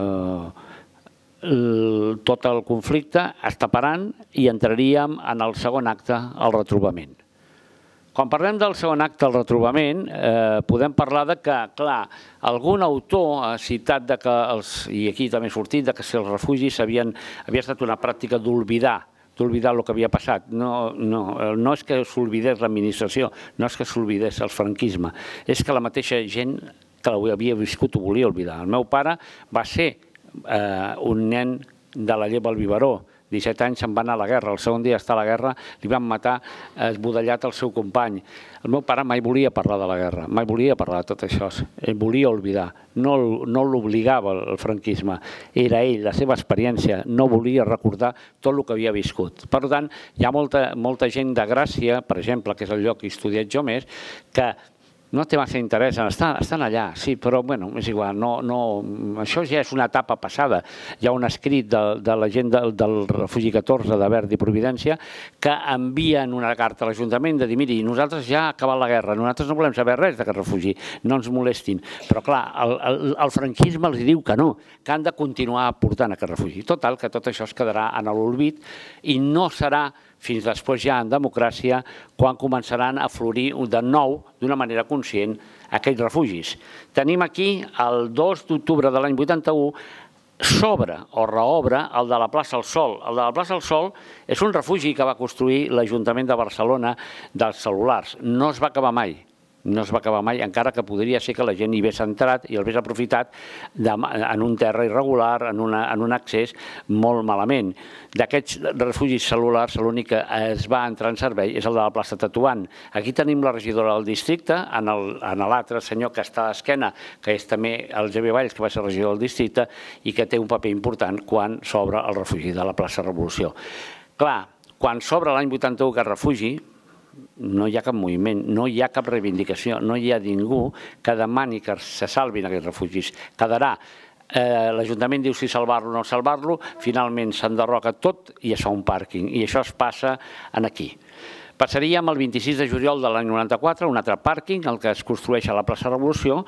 tot el conflicte, es taparan i entraríem en el segon acte, el retrobament. Quan parlem del segon acte, el retrobament, podem parlar que, clar, algun autor ha citat, i aquí també ha sortit, que si els refugis havia estat una pràctica d'oblidar, d'oblidar el que havia passat. No és que s'oblidés l'administració, no és que s'oblidés el franquisme, és que la mateixa gent que l'havia viscut ho volia oblidar. El meu pare va ser un nen de la Lleva al Biberó, disset anys, se'n va anar a la guerra. El segon dia d'estar a la guerra li van matar esbudellat el seu company. El meu pare mai volia parlar de la guerra, mai volia parlar de tot això. Ell volia oblidar, no l'obligava el franquisme. Era ell, la seva experiència, no volia recordar tot el que havia viscut. Per tant, hi ha molta gent de Gràcia, per exemple, que és el lloc que he estudiat jo més, que no té massa interès en estar, estan allà, sí, però bueno, és igual, no, no, això ja és una etapa passada. Hi ha un escrit de, de la gent del, del refugi catorze de Verdi i Providència que envien una carta a l'Ajuntament de dir, miri, nosaltres ja ha acabat la guerra, nosaltres no volem saber res d'aquest refugi, no ens molestin. Però clar, el, el, el franquisme els diu que no, que han de continuar portant aquest refugi. Total, que tot això es quedarà en l'olvid i no serà fins després ja en democràcia, quan començaran a florir de nou, d'una manera conscient, aquells refugis. Tenim aquí, el dos d'octubre de l'any vuitanta-u, s'obre o reobre el de la plaça del Sol. El de la plaça del Sol és un refugi que va construir l'Ajuntament de Barcelona dels cel·lulars. No es va acabar mai. No es va acabar mai, encara que podria ser que la gent hi hagués entrat i el hagués aprofitat en un terra irregular, en un accés molt malament. D'aquests refugis cel·lulars, l'únic que es va entrar en servei és el de la plaça Tetuan. Aquí tenim la regidora del districte, en l'altre senyor que està a l'esquena, que és també el Xavier Valls, que va ser regidor del districte i que té un paper important quan s'obre el refugi de la plaça Revolució. Clar, quan s'obre l'any vuitanta-u aquest refugi, no hi ha cap moviment, no hi ha cap reivindicació, no hi ha ningú que demani que se salvin aquests refugis. Quedarà, l'Ajuntament diu si salvar-lo o no salvar-lo, finalment s'enderroca tot i es fa un pàrquing, i això es passa aquí. Passaríem el vint-i-sis de juliol de l'any noranta-quatre, un altre pàrquing, el que es construeix a la plaça Revolució,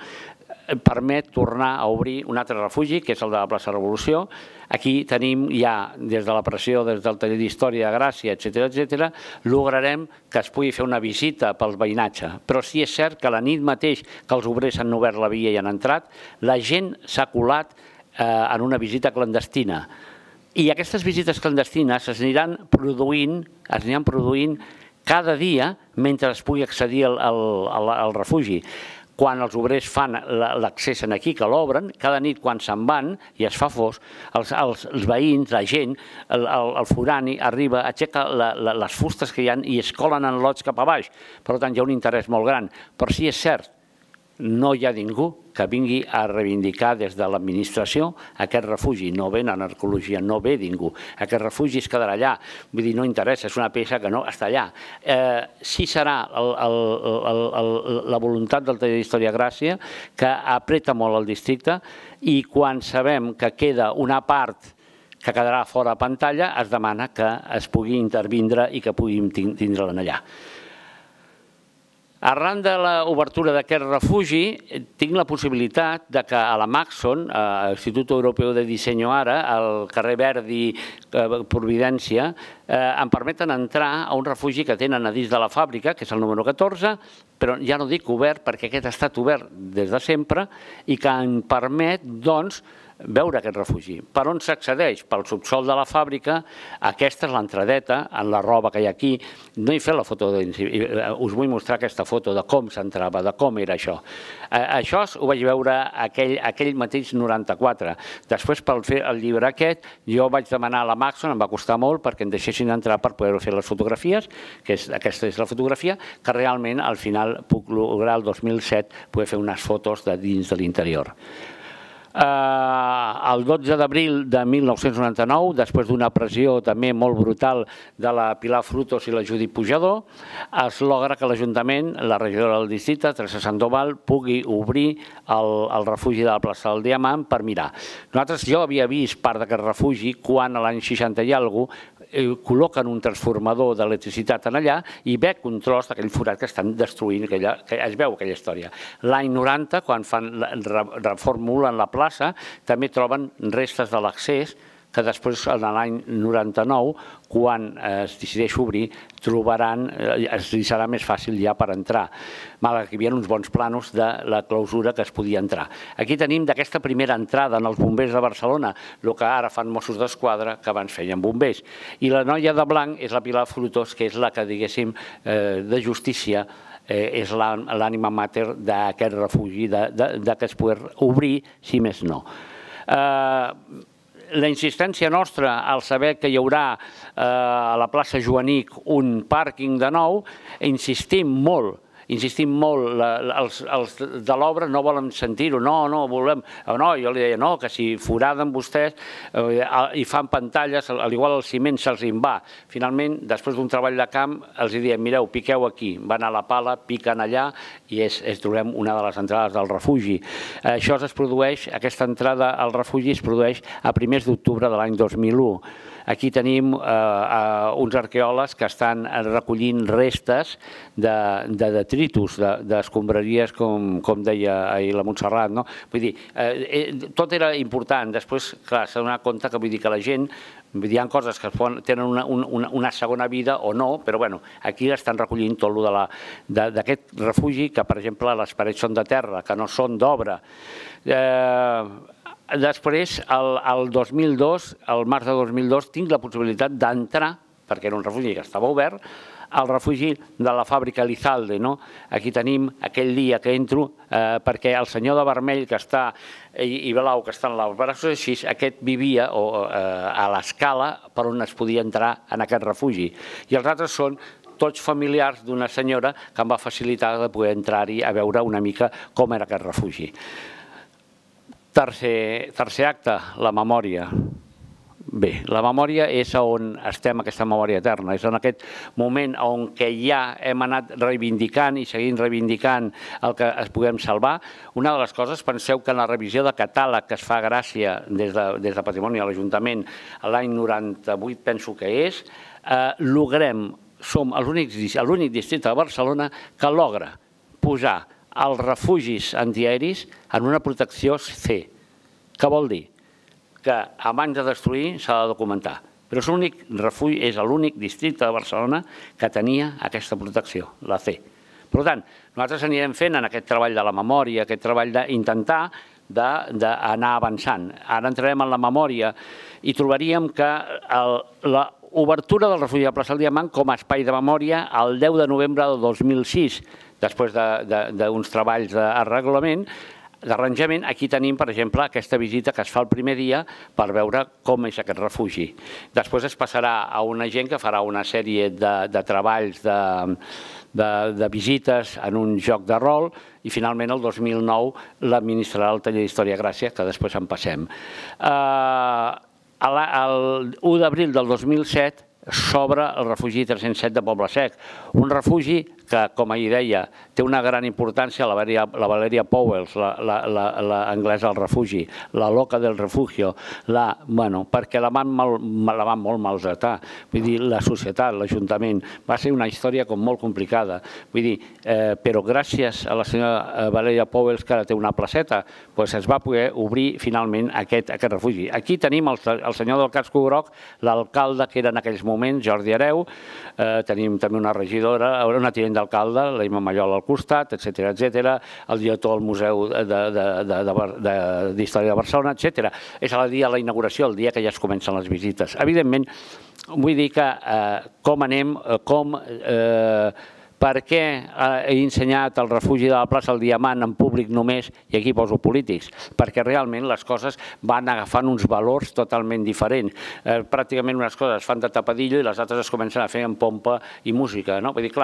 permet tornar a obrir un altre refugi, que és el de la plaça Revolució. Aquí tenim ja, des de la pressió, des del taller d'Història de Gràcia, etcètera, etcètera, lograrem que es pugui fer una visita pel veïnatge. Però sí és cert que la nit mateix que els obrers han obert la via i han entrat, la gent s'ha colat en una visita clandestina. I aquestes visites clandestines es aniran produint, es aniran produint cada dia mentre es pugui accedir al refugi. Quan els obrers fan l'accés aquí, que l'obren, cada nit quan se'n van i es fa fos, els veïns, la gent, el forani arriba, aixeca les fustes que hi ha i es colen en lots cap a baix. Per tant, hi ha un interès molt gran. Però sí és cert, no hi ha ningú que vingui a reivindicar des de l'administració aquest refugi. No ve en arqueologia, no ve ningú. Aquest refugi es quedarà allà. Vull dir, no interessa, és una peça que no està allà. Sí serà la voluntat del taller d'Història Gràcia, que apreta molt el districte, i quan sabem que queda una part que quedarà fora a pantalla, es demana que es pugui intervindre i que puguin tindre-la allà. Arran de l'obertura d'aquest refugi, tinc la possibilitat que a la Maxon, a l'Institut Europeu de Disseny ara, al carrer Verdi, Providència, em permeten entrar a un refugi que tenen a dins de la fàbrica, que és el número catorze, però ja no dic obert perquè aquest ha estat obert des de sempre i que em permet, doncs, veure aquest refugi. Per on s'accedeix? Pel subsòl de la fàbrica. Aquesta és l'entradeta, en la roba que hi ha aquí. No he fet la foto, us vull mostrar aquesta foto de com s'entrava, de com era això. Això ho vaig veure aquell mateix noranta-quatre. Després, per fer el llibre aquest, jo vaig demanar a la Maxon, em va costar molt perquè em deixessin entrar per poder fer les fotografies, que aquesta és la fotografia, que realment al final puc lograr el dos mil set poder fer unes fotos de dins de l'interior. El dotze d'abril de mil nou-cents noranta-nou, després d'una pressió també molt brutal de la Pilar Frutos i la Judit Pujador, es logra que l'Ajuntament, la regidora del districte, Teresa Sandoval, pugui obrir el refugi de la plaça del Diamant per mirar. Nosaltres, jo havia vist part d'aquest refugi quan a l'any seixanta i alguna cosa col·loquen un transformador d'electricitat en allà i veig un tros d'aquell forat que estan destruint, que es veu aquella història. L'any noranta, quan reformulen la plaça, també troben restes de l'accés que després, en l'any noranta-nou, quan es decideix obrir, trobaran, es serà més fàcil ja per entrar. Malgrat que hi havia uns bons planos de la clausura que es podia entrar. Aquí tenim d'aquesta primera entrada en els bombers de Barcelona, el que ara fan Mossos d'Esquadra, que abans feien bombers. I la noia de blanc és la Pilar Frutos, que és la que, diguéssim, de justícia, és l'ànima mater d'aquest refugi, que es pugui obrir, si més no. la insistència nostra al saber que hi haurà a la plaça Joanic un pàrquing de nou, insistim molt, insistim molt, els de l'obra no volen sentir-ho, no, no, volem... No, jo li deia, no, que si foraden vostès i fan pantalles, al igual el ciment se'ls en va. Finalment, després d'un treball de camp, els diem, mireu, piqueu aquí. Van a la pala, piquen allà i trobem una de les entrades del refugi. Això es produeix, aquesta entrada al refugi es produeix a primers d'octubre de l'any dos mil u. Aquí tenim uns arqueòlegs que estan recollint restes de detritus, d'escombraries, com deia ahir la Montserrat. Vull dir, tot era important. Després, clar, s'ha donat compte que vull dir que la gent, hi ha coses que tenen una segona vida o no, però bueno, aquí estan recollint tot d'aquest refugi, que per exemple les parets són de terra, que no són d'obra. Després, el dos mil dos, al març de dos mil dos, tinc la possibilitat d'entrar, perquè era un refugi que estava obert, al refugi de la fàbrica Elizalde. Aquí tenim aquell dia que entro, perquè el senyor de vermell que està i blau que està en els braços així, aquest vivia a l'escala per on es podia entrar en aquest refugi. I els altres són tots familiars d'una senyora que em va facilitar de poder entrar-hi a veure una mica com era aquest refugi. Tercer acte, la memòria. Bé, la memòria és on estem, aquesta memòria eterna. És en aquest moment on ja hem anat reivindicant i seguint reivindicant el que es puguem salvar. Una de les coses, penseu que en la revisió de catàleg que es fa a Gràcia des de Patrimoni a l'Ajuntament l'any noranta-vuit, penso que és, logrem, som l'únic districte de Barcelona que logra posar els refugis antiaeris en una protecció C. Què vol dir? Que abans de destruir s'ha de documentar. Però és l'únic refugi, és l'únic districte de Barcelona que tenia aquesta protecció, la C. Per tant, nosaltres anirem fent en aquest treball de la memòria, aquest treball d'intentar d'anar avançant. Ara entrarem en la memòria i trobaríem que la obertura del refugi de Plaça del Diamant com a espai de memòria el deu de novembre del dos mil sis, després d'uns treballs d'arreglament, d'arranjament, aquí tenim, per exemple, aquesta visita que es fa el primer dia per veure com és aquest refugi. Després es passarà a una gent que farà una sèrie de treballs de visites en un joc de rol i finalment el dos mil nou l'administrarà el taller d'Història Gràcia, que després en passem. El u d'abril del dos mil set s'obre el refugi tres-cents set de Poble Sec, un refugi que, com ahir deia, té una gran importància, la Valeria Powells, l'anglesa del refugi, la loca del refugio, perquè la van molt maltratar. Vull dir, la societat, l'Ajuntament, va ser una història com molt complicada. Vull dir, però gràcies a la senyora Valeria Powells, que ara té una placeta, es va poder obrir finalment aquest refugi. Aquí tenim el senyor del casco groc, l'alcalde que era en aquells moments, Jordi Hereu, tenim també una regidora, una tinent d'alcalde, la Imma Mallol al costat, etcètera, etcètera, el director del Museu d'Història de Barcelona, etcètera. És el dia de la inauguració, el dia que ja es comencen les visites. Evidentment, vull dir que com anem, com... Per què he ensenyat el refugi de la plaça del Diamant en públic només, i aquí poso polítics? Perquè realment les coses van agafant uns valors totalment diferents. Pràcticament unes coses es fan de tapadillo i les altres es comencen a fer amb pompa i música. Vull dir, clar,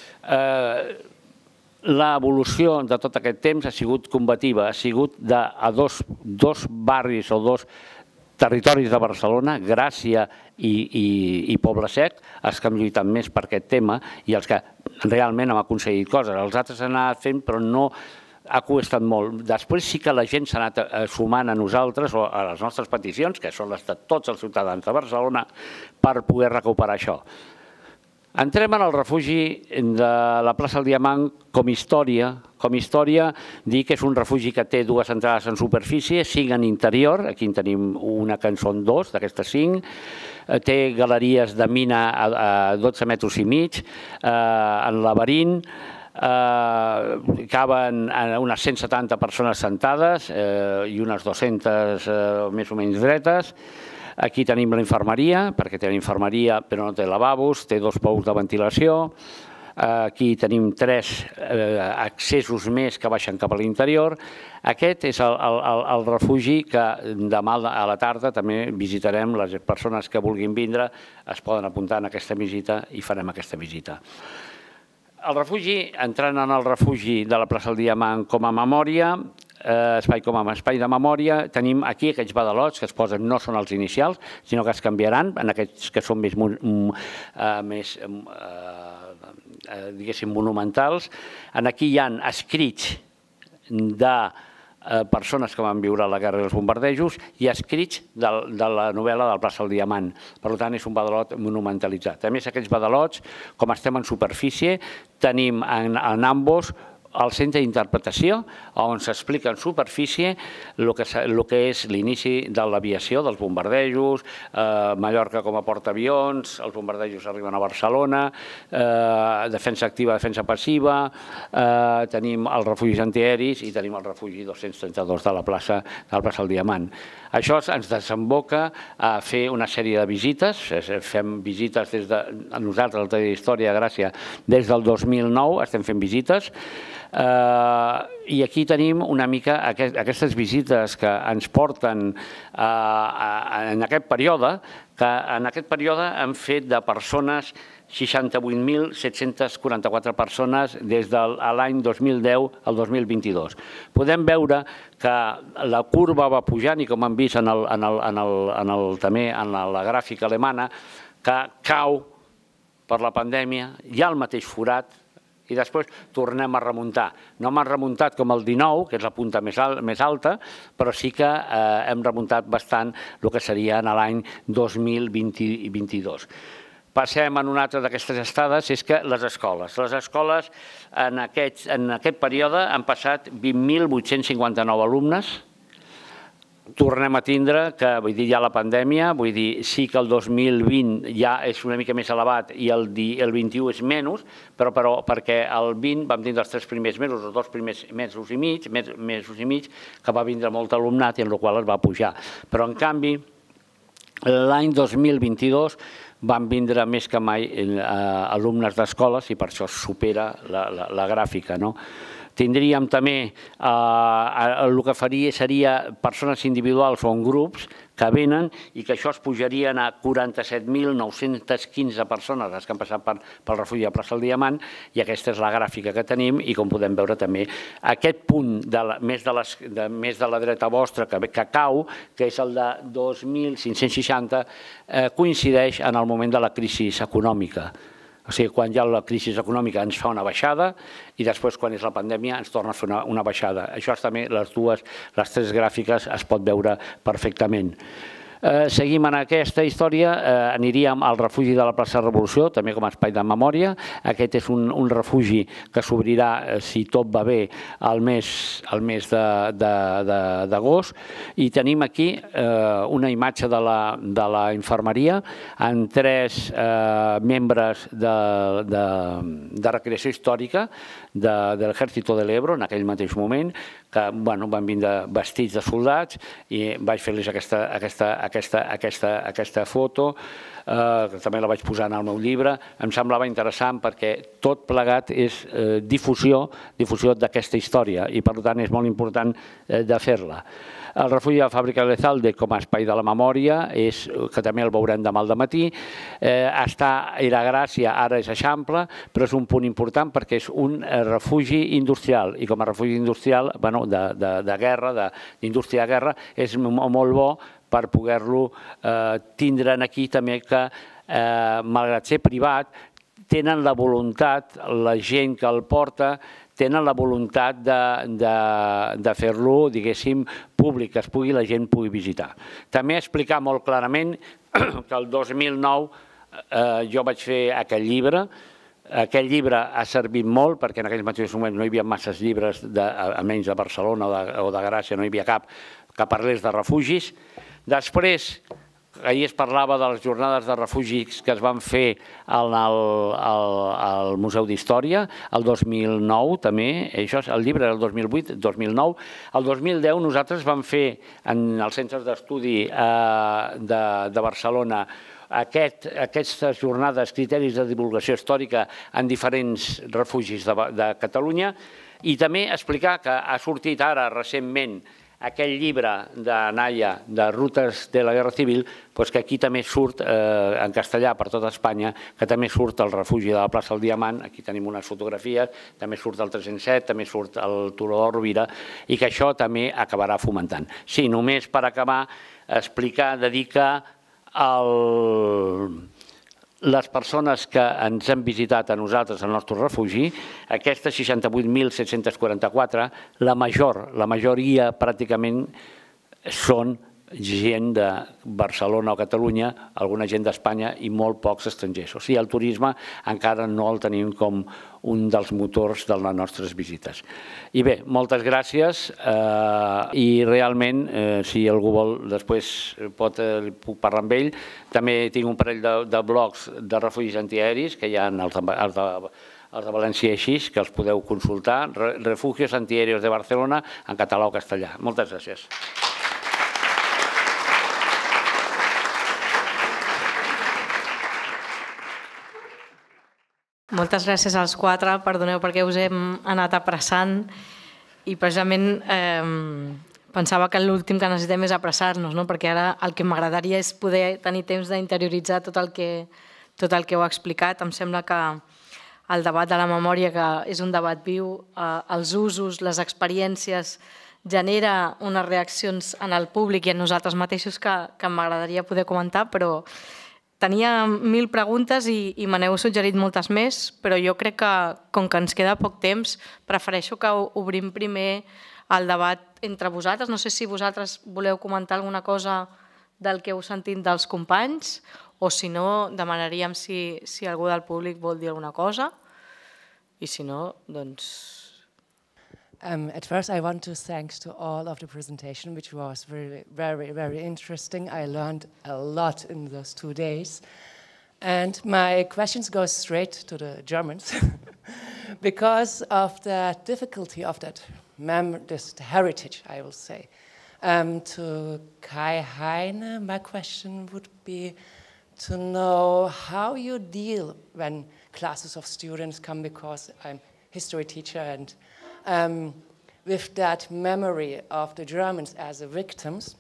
l'evolució de tot aquest temps ha sigut combativa, ha sigut a dos barris o dos territoris de Barcelona, Gràcia i Poble Sec, els que hem lluitat més per aquest tema i els que realment hem aconseguit coses. Els altres han anat fent, però no ha costat molt. Després sí que la gent s'ha anat sumant a nosaltres o a les nostres peticions, que són les de tots els ciutadans de Barcelona, per poder recuperar això. Entrem en el refugi de la plaça del Diamant com història. Com història, dir que és un refugi que té dues entrades en superfície, cinc en interior, aquí en tenim una que en són dos, d'aquestes cinc, té galeries de mina a dotze metres i mig, en laberint, caben unes cent setanta persones sentades i unes dues-centes més o menys dretes. Aquí tenim la infermeria, perquè té la infermeria però no té lavabos, té dos pous de ventilació. Aquí tenim tres accessos més que baixen cap a l'interior. Aquest és el refugi que demà a la tarda també visitarem. Les persones que vulguin vindre es poden apuntar en aquesta visita i farem aquesta visita. El refugi, entrant en el refugi de la plaça del Diamant com a memòria, espai com a espai de memòria, tenim aquí aquests badalots que es posen, no són els inicials, sinó que es canviaran en aquests que són més, diguéssim, monumentals. Aquí hi ha escrits de persones que van viure la guerra i els bombardejos i escrits de la novel·la de la plaça del Diamant. Per tant, és un badalot monumentalitzat. A més, aquests badalots, com estem en superfície, tenim en ambos al centre d'interpretació, on s'explica en superfície el que és l'inici de l'aviació, dels bombardejos, Mallorca com a portaavions, els bombardejos arriben a Barcelona, defensa activa, defensa passiva, tenim els refugis antiaeris i tenim el refugi dos-cents trenta-dos de la plaça del Diamant. Això ens desemboca a fer una sèrie de visites, fem visites des de nosaltres, el Taller d'Història de Gràcia, des del dos mil nou estem fent visites, i aquí tenim una mica aquestes visites que ens porten en aquest període, que en aquest període han fet de persones seixanta-vuit mil set-cents quaranta-quatre persones des de l'any dos mil deu al dos mil vint-i-dos. Podem veure que la curva va pujant i com hem vist també en la gràfica alemana, que cau per la pandèmia, hi ha el mateix forat, i després tornem a remuntar. No hem remuntat com el dinou, que és la punta més alta, però sí que hem remuntat bastant el que seria en l'any dos mil vint-i-dos. Passem en una altra d'aquestes estades, és que les escoles. Les escoles en aquest període han passat vint mil vuit-cents cinquanta-nou alumnes. Tornem a tindre que, vull dir, hi ha la pandèmia, vull dir, sí que el dos mil vint ja és una mica més elevat i el vint-i-u és menys, però perquè el vint vam tindre els tres primers mesos, els dos primers mesos i mig, mesos i mig, que va vindre molt alumnat i en el qual es va pujar. Però, en canvi, l'any dos mil vint-i-dos van vindre més que mai alumnes d'escoles i per això supera la gràfica, no? Tindríem també, el que faria seria persones individuals o en grups que venen i que això es pujarien a quaranta-set mil nou-cents quinze persones, les que han passat pel refugi de plaça del Diamant, i aquesta és la gràfica que tenim i com podem veure també aquest punt més de la dreta vostra que cau, que és el de dos mil cinc-cents seixanta, coincideix en el moment de la crisi econòmica. O sigui, quan hi ha la crisi econòmica ens fa una baixada i després, quan és la pandèmia, ens torna a fer una baixada. Això també, les dues, les tres gràfiques es pot veure perfectament. Seguim en aquesta història, aniríem al refugi de la plaça Revolució, també com a espai de memòria. Aquest és un refugi que s'obrirà, si tot va bé, al mes d'agost. I tenim aquí una imatge de la infermeria amb tres membres de recreació històrica de l'Ejército del Ebro en aquell mateix moment, que van vindre vestits de soldats i vaig fer-los aquesta foto, que també la vaig posar en el meu llibre. Em semblava interessant perquè tot plegat és difusió d'aquesta història i per tant és molt important de fer-la. El refugi de la fàbrica Elezalde com a espai de la memòria, que també el veurem demà al dematí, era Gràcia, ara és Eixample, però és un punt important perquè és un refugi industrial i com a refugi industrial de guerra, d'indústria de guerra, és molt bo per poder-lo tindre aquí també que, malgrat ser privat, tenen la voluntat, la gent que el porta, tenen la voluntat de fer-lo, diguéssim, públic, que es pugui, la gent pugui visitar. També explicar molt clarament que el dos mil nou jo vaig fer aquest llibre. Aquest llibre ha servit molt perquè en aquells mateixos moments no hi havia masses llibres, almenys de Barcelona o de Gràcia, no hi havia cap que parlés de refugis. Després, ahir es parlava de les jornades de refugis que es van fer al, al, al Museu d'Història, el dos mil nou també, això, el llibre era el dos mil vuit, dos mil nou. El dos mil deu nosaltres vam fer en els centres d'estudi eh, de, de Barcelona Aquest, aquestes jornades, criteris de divulgació històrica en diferents refugis de, de Catalunya i també explicar que ha sortit ara recentment aquell llibre de Naya, de Rutes de la Guerra Civil, doncs que aquí també surt eh, en castellà per tota Espanya, que també surt el refugi de la plaça del Diamant, aquí tenim unes fotografies, també surt el tres-cents set, també surt el Turó de Rovira, i que això també acabarà fomentant. Sí, només per acabar, explicar, dedicar El, les persones que ens han visitat a nosaltres al nostre refugi, aquestes seixanta-vuit mil set-cents quaranta-quatre, la major, la majoria pràcticament són gent de Barcelona o Catalunya, alguna gent d'Espanya i molt pocs estrangers. O sigui, el turisme encara no el tenim com un dels motors de les nostres visites. I bé, moltes gràcies i realment, si algú vol, després pot puc parlar amb ell. També tinc un parell de blogs de refugis antiaeris, que hi ha els de els de València així, que els podeu consultar, Refugios Antiaéreos de Barcelona, en català o castellà. Moltes gràcies. Moltes gràcies als quatre, perdoneu perquè us hem anat apressant i precisament pensava que l'últim que necessitem és apressar-nos, perquè ara el que m'agradaria és poder tenir temps d'interioritzar tot el que heu explicat. Em sembla que el debat de la memòria, que és un debat viu, els usos, les experiències, genera unes reaccions en el públic i en nosaltres mateixos que m'agradaria poder comentar, però tenia mil preguntes i me n'heu suggerit moltes més, però jo crec que, com que ens queda poc temps, prefereixo que obrim primer el debat entre vosaltres. No sé si vosaltres voleu comentar alguna cosa del que heu sentit dels companys o, si no, demanaríem si algú del públic vol dir alguna cosa i, si no, doncs... Um, at first, I want to thank to all of the presentation, which was very, very, very interesting. I learned a lot in those two days. And my questions go straight to the Germans because of the difficulty of that mem this heritage, I will say. Um, to Kai Heine, my question would be to know how you deal when classes of students come, because I'm a history teacher, and Um, with that memory of the Germans as the victims,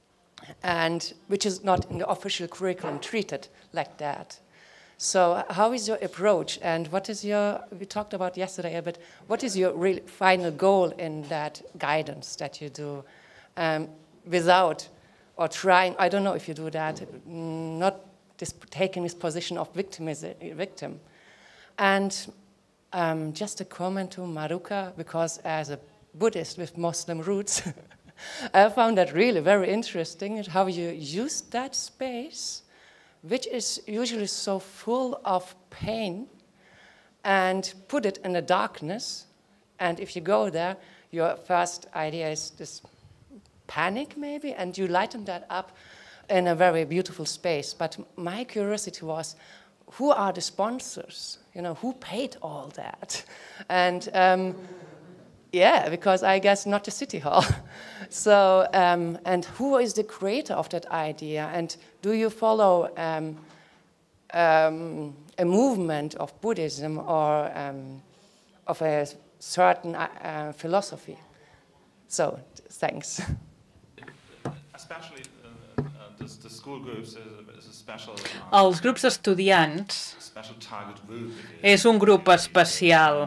and which is not in the official curriculum treated like that. So how is your approach, and what is your, we talked about yesterday a bit, what is your real final goal in that guidance that you do um, without, or trying, I don't know if you do that, not this, taking this position of victimism, victim. And Um, just a comment to Maruka, because as a Buddhist with Muslim roots, I found that really very interesting, how you use that space, which is usually so full of pain, and put it in the darkness. And if you go there, your first idea is this panic maybe, and you lighten that up in a very beautiful space. But my curiosity was, who are the sponsors? You know, who paid all that? And um, yeah, because I guess not the City Hall. So, um, and who is the creator of that idea? And do you follow um, um, a movement of Buddhism or um, of a certain uh, philosophy? So, thanks. Especially uh, uh, the, the school groups is a, is a special. Uh, Els grups d'estudiants és un grup especial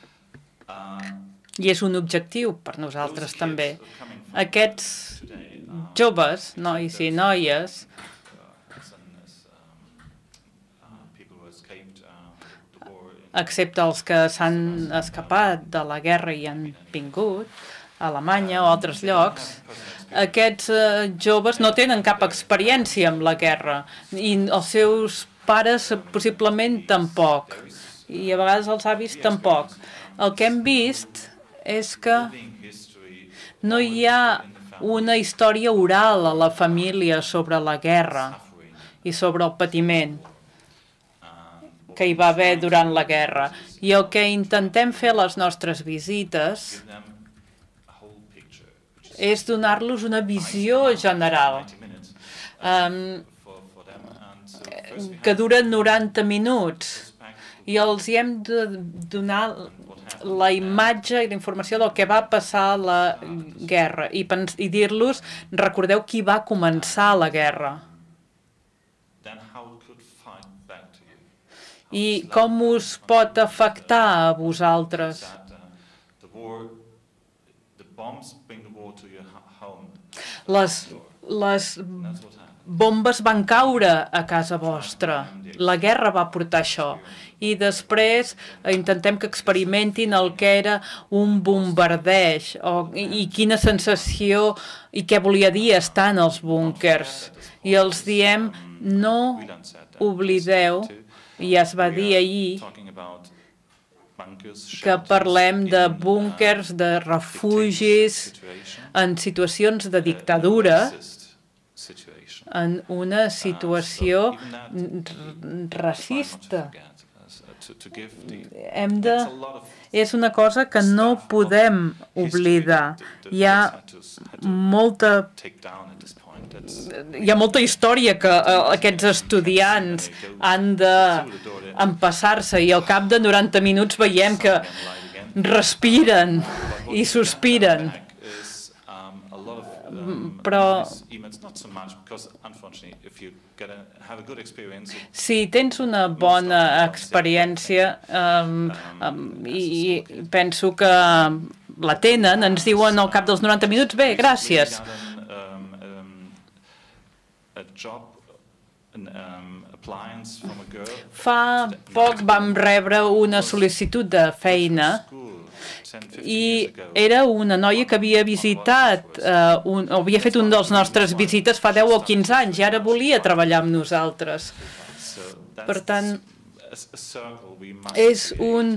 i és un objectiu per nosaltres també. Aquests joves, nois i noies, excepte els que s'han escapat de la guerra i han vingut a Alemanya o altres llocs, aquests joves no tenen cap experiència amb la guerra i els seus pares possiblement tampoc, i a vegades els avis tampoc. El que hem vist és que no hi ha una història oral a la família sobre la guerra i sobre el patiment que hi va haver durant la guerra. I el que intentem fer a les nostres visites és donar-los una visió general um, que dura noranta minuts i els hi hem de donar la imatge i la informació del que va passar a la guerra i, i dir-los, recordeu qui va començar la guerra i com us pot afectar a vosaltres. Les, les bombes van caure a casa vostra. La guerra va portar això. I després intentem que experimentin el que era un bombardeig o, i, i quina sensació i què volia dir estar en els búnkers. I els diem, no oblideu, i ja es va dir ahir, que parlem de búnkers, de refugis, en situacions de dictadura, en una situació racista. Hem de... És una cosa que no podem oblidar. Hi ha molta... Hi ha molta història que aquests estudiants han d'empassar-se i al cap de noranta minuts veiem que respiren i sospiren. Però si tens una bona experiència um, um, i, i penso que la tenen, ens diuen al cap dels noranta minuts, bé, gràcies. Fa poc vam rebre una sol·licitud de feina i era una noia que havia visitat, uh, un, havia fet un dels nostres visites fa deu o quinze anys i ara volia treballar amb nosaltres. Per tant, és un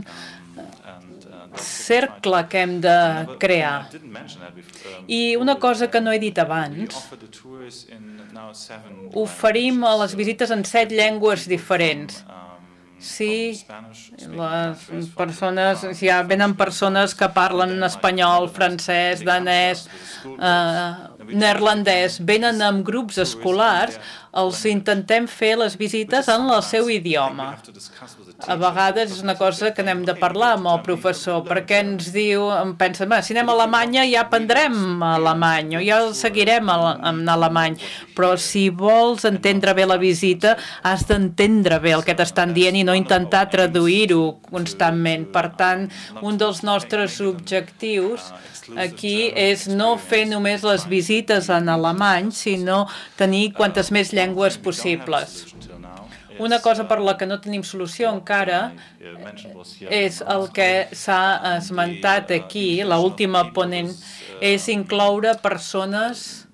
cercle que hem de crear. I una cosa que no he dit abans, oferim a les visites en set llengües diferents. Sí, les persones, si ja venen persones que parlen espanyol, francès, danès, eh, neerlandès, venen amb grups escolars, els intentem fer les visites en el seu idioma. A vegades és una cosa que n'hem de parlar amb el professor, perquè ens diu, em pensa, si anem a Alemanya ja aprendrem alemany, o ja seguirem en alemany, però si vols entendre bé la visita, has d'entendre bé el que t'estan dient i no intentar traduir-ho constantment. Per tant, un dels nostres objectius aquí és no fer només les visites en alemany, sinó tenir quantes més llengües possibles. Una cosa per la que no tenim solució encara és el que s'ha esmentat aquí, l'última ponent, és incloure persones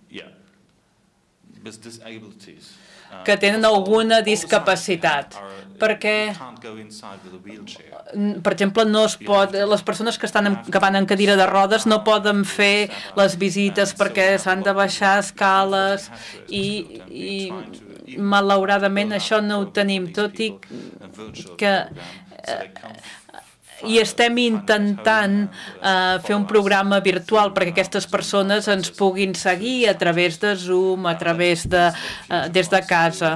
que tenen alguna discapacitat, perquè, per exemple, no es pot, les persones que, estan en, que van en cadira de rodes no poden fer les visites perquè s'han de baixar escales i, i malauradament això no ho tenim, tot i que eh, i estem intentant eh, fer un programa virtual perquè aquestes persones ens puguin seguir a través de Zoom, a través de, eh, des de casa.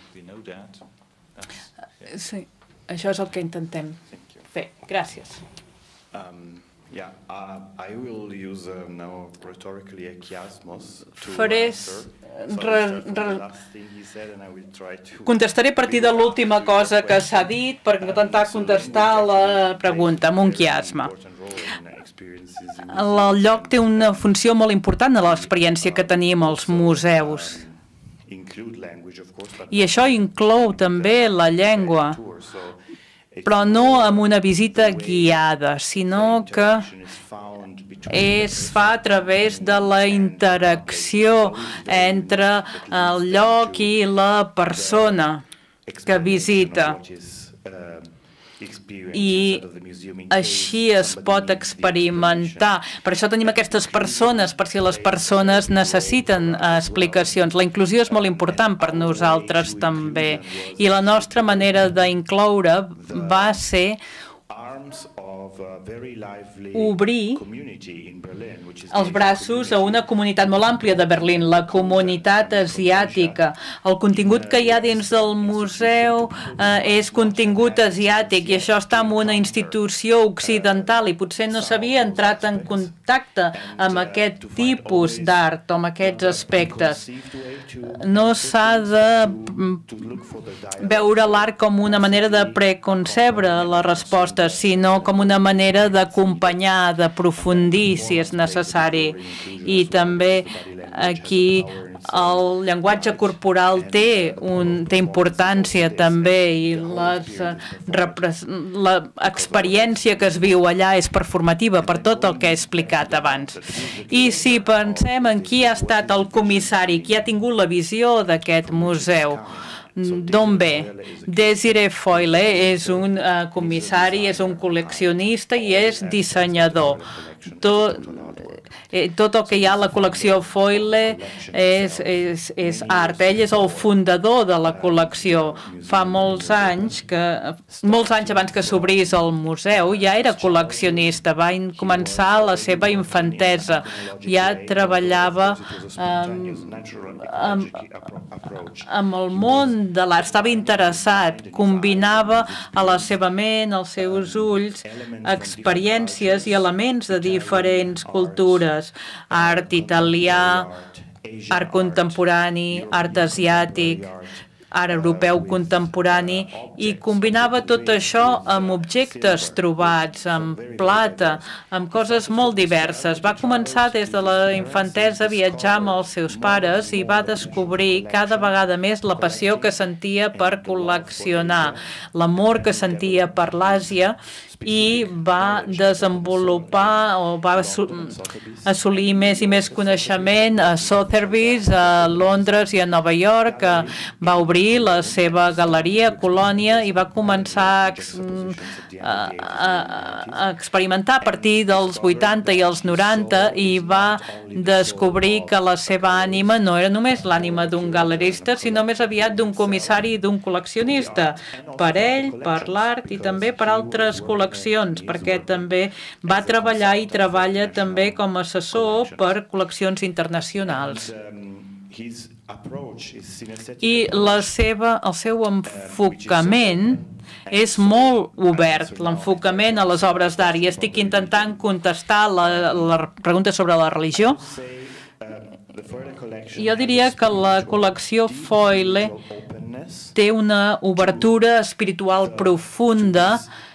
Sí, això és el que intentem fer. Gràcies. Yeah, uh, I will use uh, now rhetorically a chiasmos to Faré answer. Re, re, contestaré a partir de l'última cosa que s'ha dit per intentar contestar la pregunta amb un quiasme. El lloc té una funció molt important a l'experiència que tenim als museus. I això inclou també la llengua, però no amb una visita guiada, sinó que es fa a través de la interacció entre el lloc i la persona que visita. i així es pot experimentar. Per això tenim aquestes persones, per si les persones necessiten explicacions. La inclusió és molt important per nosaltres també, i la nostra manera d'incloure va ser obrir els braços a una comunitat molt àmplia de Berlín, la comunitat asiàtica. El contingut que hi ha dins del museu eh, és contingut asiàtic, i això està en una institució occidental, i potser no s'havia entrat en contacte amb aquest tipus d'art o amb aquests aspectes. No s'ha de veure l'art com una manera de preconcebre les respostes, sinó com una manera d'acompanyar, d'aprofundir si és necessari. I també aquí el llenguatge corporal té, un, té importància també, i l'experiència que es viu allà és performativa per tot el que he explicat abans. I si pensem en qui ha estat el comissari, qui ha tingut la visió d'aquest museu, d'on ve? Desiree Foyle és un uh, comissari, és un col·leccionista i és dissenyador. Tot, eh, tot el que hi ha a la col·lecció Foyle és, és, és art. Ell és el fundador de la col·lecció. Fa molts anys, que, molts anys abans que s'obrís el museu, ja era col·leccionista. Va començar la seva infantesa. Ja treballava amb, amb, amb el món de l'art, estava interessat, combinava a la seva ment, als seus ulls, experiències i elements de diferents cultures, art italià, art contemporani, art asiàtic, art europeu contemporani, i combinava tot això amb objectes trobats, amb plata, amb coses molt diverses. Va començar des de la infantesa a viatjar amb els seus pares i va descobrir cada vegada més la passió que sentia per col·leccionar, l'amor que sentia per l'Àsia, i va desenvolupar o va assolir més i més coneixement a Sotheby's, a Londres i a Nova York. Va obrir la seva galeria a Colònia i va començar a, a, a, a experimentar a partir dels vuitanta i els noranta, i va descobrir que la seva ànima no era només l'ànima d'un galerista, sinó més aviat d'un comissari i d'un col·leccionista, per ell, per l'art i també per altres col·leccions, perquè també va treballar i treballa també com a assessor per col·leccions internacionals. I la seva, el seu enfocament és molt obert, l'enfocament a les obres d'art, i estic intentant contestar la, la pregunta sobre la religió. Jo diria que la col·lecció Foyle té una obertura espiritual profunda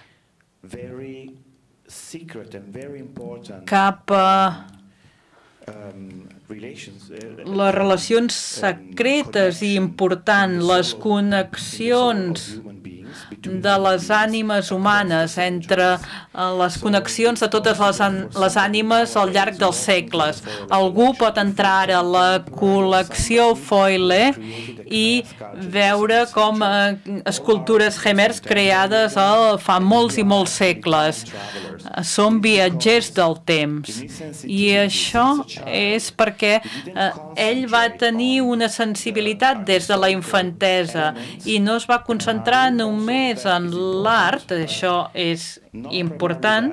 cap a les relacions secretes i importants, les connexions de les ànimes humanes, entre les connexions de totes les, les ànimes al llarg dels segles. Algú pot entrar ara a la col·lecció Foyle i veure com eh, escultures Hemers creades a, fa molts i molts segles. Són viatgers del temps. I això és perquè eh, ell va tenir una sensibilitat des de la infantesa i no es va concentrar només en l'art, això és important,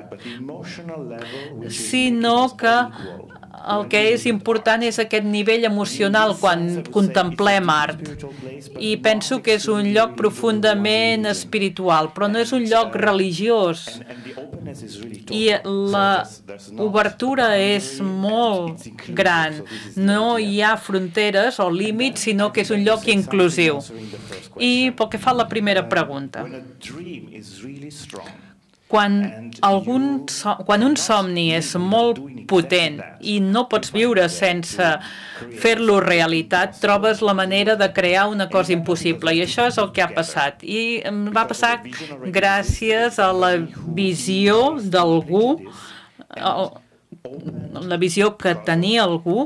sinó que el que és important és aquest nivell emocional quan contemplem art. I penso que és un lloc profundament espiritual, però no és un lloc religiós. I la obertura és molt gran. No hi ha fronteres o límits, sinó que és un lloc inclusiu. I pel que fa a la primera pregunta, Quan, algun, quan un somni és molt potent i no pots viure sense fer-lo realitat, trobes la manera de crear una cosa impossible. I això és el que ha passat. I va passar gràcies a la visió d'algú la visió que tenia algú,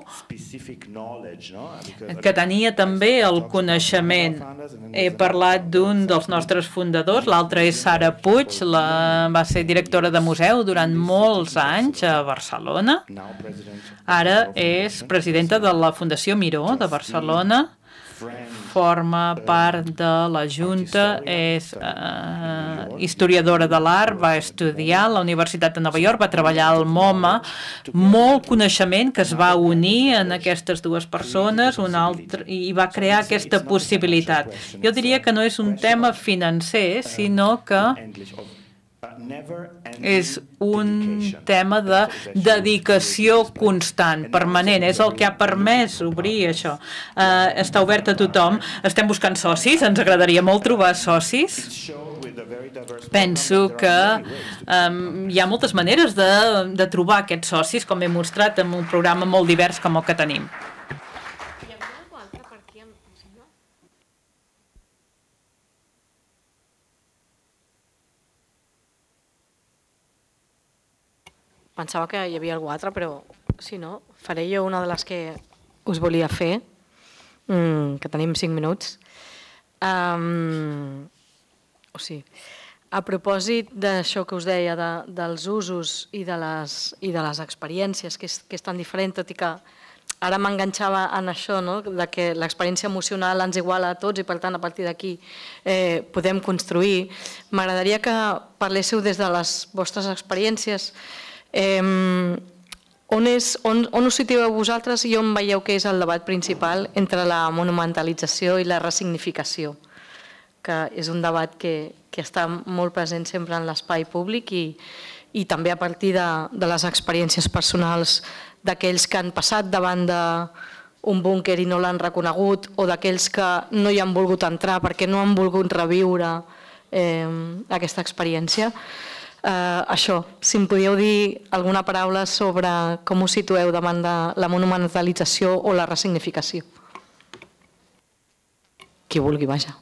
que tenia també el coneixement. He parlat d'un dels nostres fundadors, l'altre és Sara Puig, la, va ser directora de museu durant molts anys a Barcelona. Ara és presidenta de la Fundació Miró de Barcelona, forma part de la Junta, és eh, historiadora de l'art, va estudiar a la Universitat de Nova York, va treballar al MoMA, molt coneixement que es va unir en aquestes dues persones un altre, i va crear aquesta possibilitat. Jo diria que no és un tema financer, sinó que és un tema de dedicació constant, permanent. És el que ha permès obrir això. Uh, està obert a tothom. Estem buscant socis, ens agradaria molt trobar socis. Penso que um, hi ha moltes maneres de, de trobar aquests socis, com he mostrat en un programa molt divers com el que tenim. Pensava que hi havia algú altre, però si no, faré jo una de les que us volia fer, mm, que tenim cinc minuts. Um, o sigui, a propòsit d'això que us deia, de, dels usos i de les, i de les experiències, que és, que és tan diferent, tot i que ara m'enganxava en això, no? De que l'experiència emocional ens iguala a tots i per tant a partir d'aquí eh, podem construir. M'agradaria que parléssiu des de les vostres experiències. Eh, on, és, on, on us situeu vosaltres i on veieu que és el debat principal entre la monumentalització i la ressignificació, que és un debat que, que està molt present sempre en l'espai públic i, i també a partir de, de les experiències personals d'aquells que han passat davant d'un búnquer i no l'han reconegut, o d'aquells que no hi han volgut entrar perquè no han volgut reviure eh, aquesta experiència. Uh, això, si em podíeu dir alguna paraula sobre com us situeu davant de la monumentalització o la ressignificació. Qui vulgui, vaja.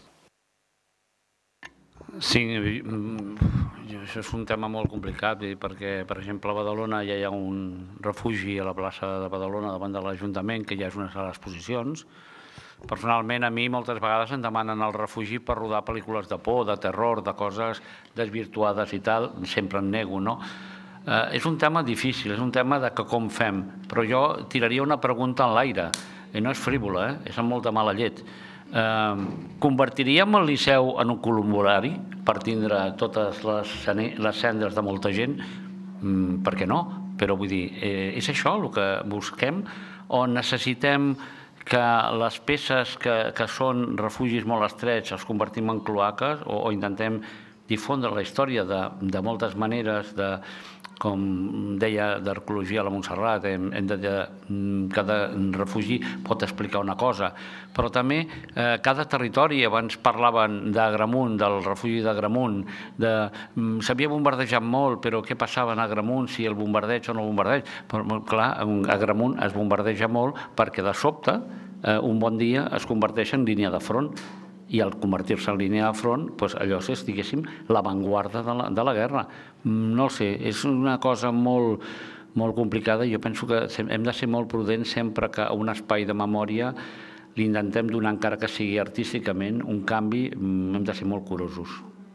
Sí, això és un tema molt complicat, perquè, per exemple, a Badalona ja hi ha un refugi a la plaça de Badalona davant de l'Ajuntament, que ja és una sala d'exposicions. Personalment, a mi moltes vegades em demanen el refugi per rodar pel·lícules de por, de terror, de coses desvirtuades i tal, sempre em nego, no? Eh, és un tema difícil, és un tema de que com fem, però jo tiraria una pregunta en l'aire, i no és frívola, eh? És amb molta mala llet. Eh, convertiríem el Liceu en un columbulari per tindre totes les, les cendres de molta gent? Mm, per què no? Però vull dir, eh, és això el que busquem o necessitem que les peces que, que són refugis molt estrets els convertim en cloaques o, o intentem difondre la història de, de moltes maneres, de, com deia, d'arqueologia a la Montserrat, hem, hem de, cada refugi pot explicar una cosa, però també eh, cada territori, abans parlaven d'Agramunt, del refugi d'Agramunt, de, s'havia bombardejat molt, però què passava en Agramunt, si el bombardeig o no el bombardeig? Però, clar, Agramunt es bombardeja molt perquè de sobte, eh, un bon dia, es converteix en línia de front, i al convertir-se en línia de front, doncs allò és, diguéssim, l'avantguarda de, la, de la guerra. No sé, és una cosa molt, molt complicada i jo penso que hem de ser molt prudents sempre que a un espai de memòria li intentem donar, encara que sigui artísticament, un canvi, hem de ser molt curosos.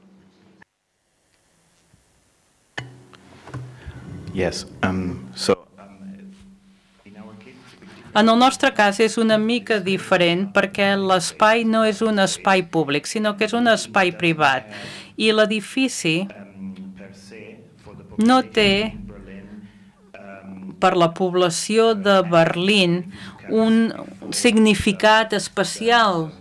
Yes, um, so... En el nostre cas és una mica diferent perquè l'espai no és un espai públic, sinó que és un espai privat. I l'edifici no té, per la població de Berlín, un significat especial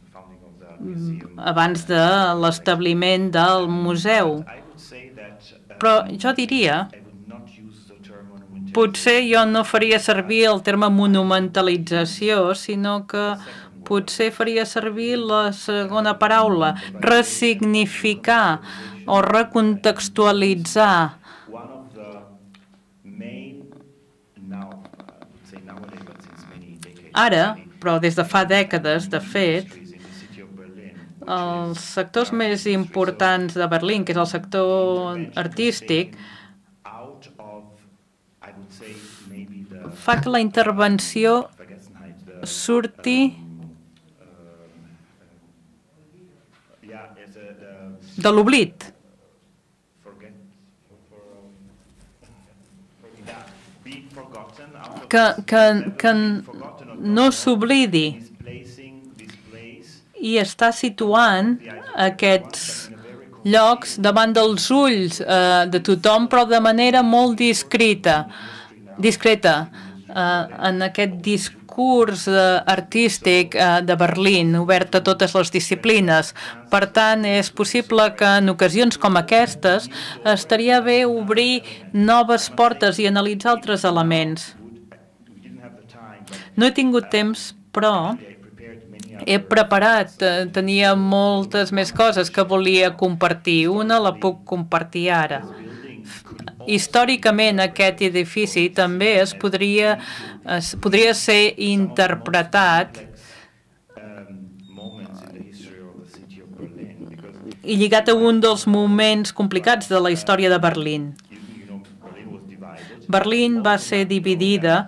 abans de l'establiment del museu. Però jo diria... Potser jo no faria servir el terme monumentalització, sinó que potser faria servir la segona paraula, ressignificar o recontextualitzar. Ara, però des de fa dècades, de fet, els sectors més importants de Berlín, que és el sector artístic, fa que la intervenció surti de l'oblit. Que, que, que no s'oblidi i està situant aquests llocs davant dels ulls eh, de tothom, però de manera molt discreta, discreta eh, en aquest discurs eh, artístic eh, de Berlín, obert a totes les disciplines. Per tant, és possible que en ocasions com aquestes estaria bé obrir noves portes i analitzar altres elements. No he tingut temps, però he preparat, tenia moltes més coses que volia compartir. Una la puc compartir ara. Històricament, aquest edifici també es podria, es podria ser interpretat i lligat a un dels moments complicats de la història de Berlín. Berlín va ser dividida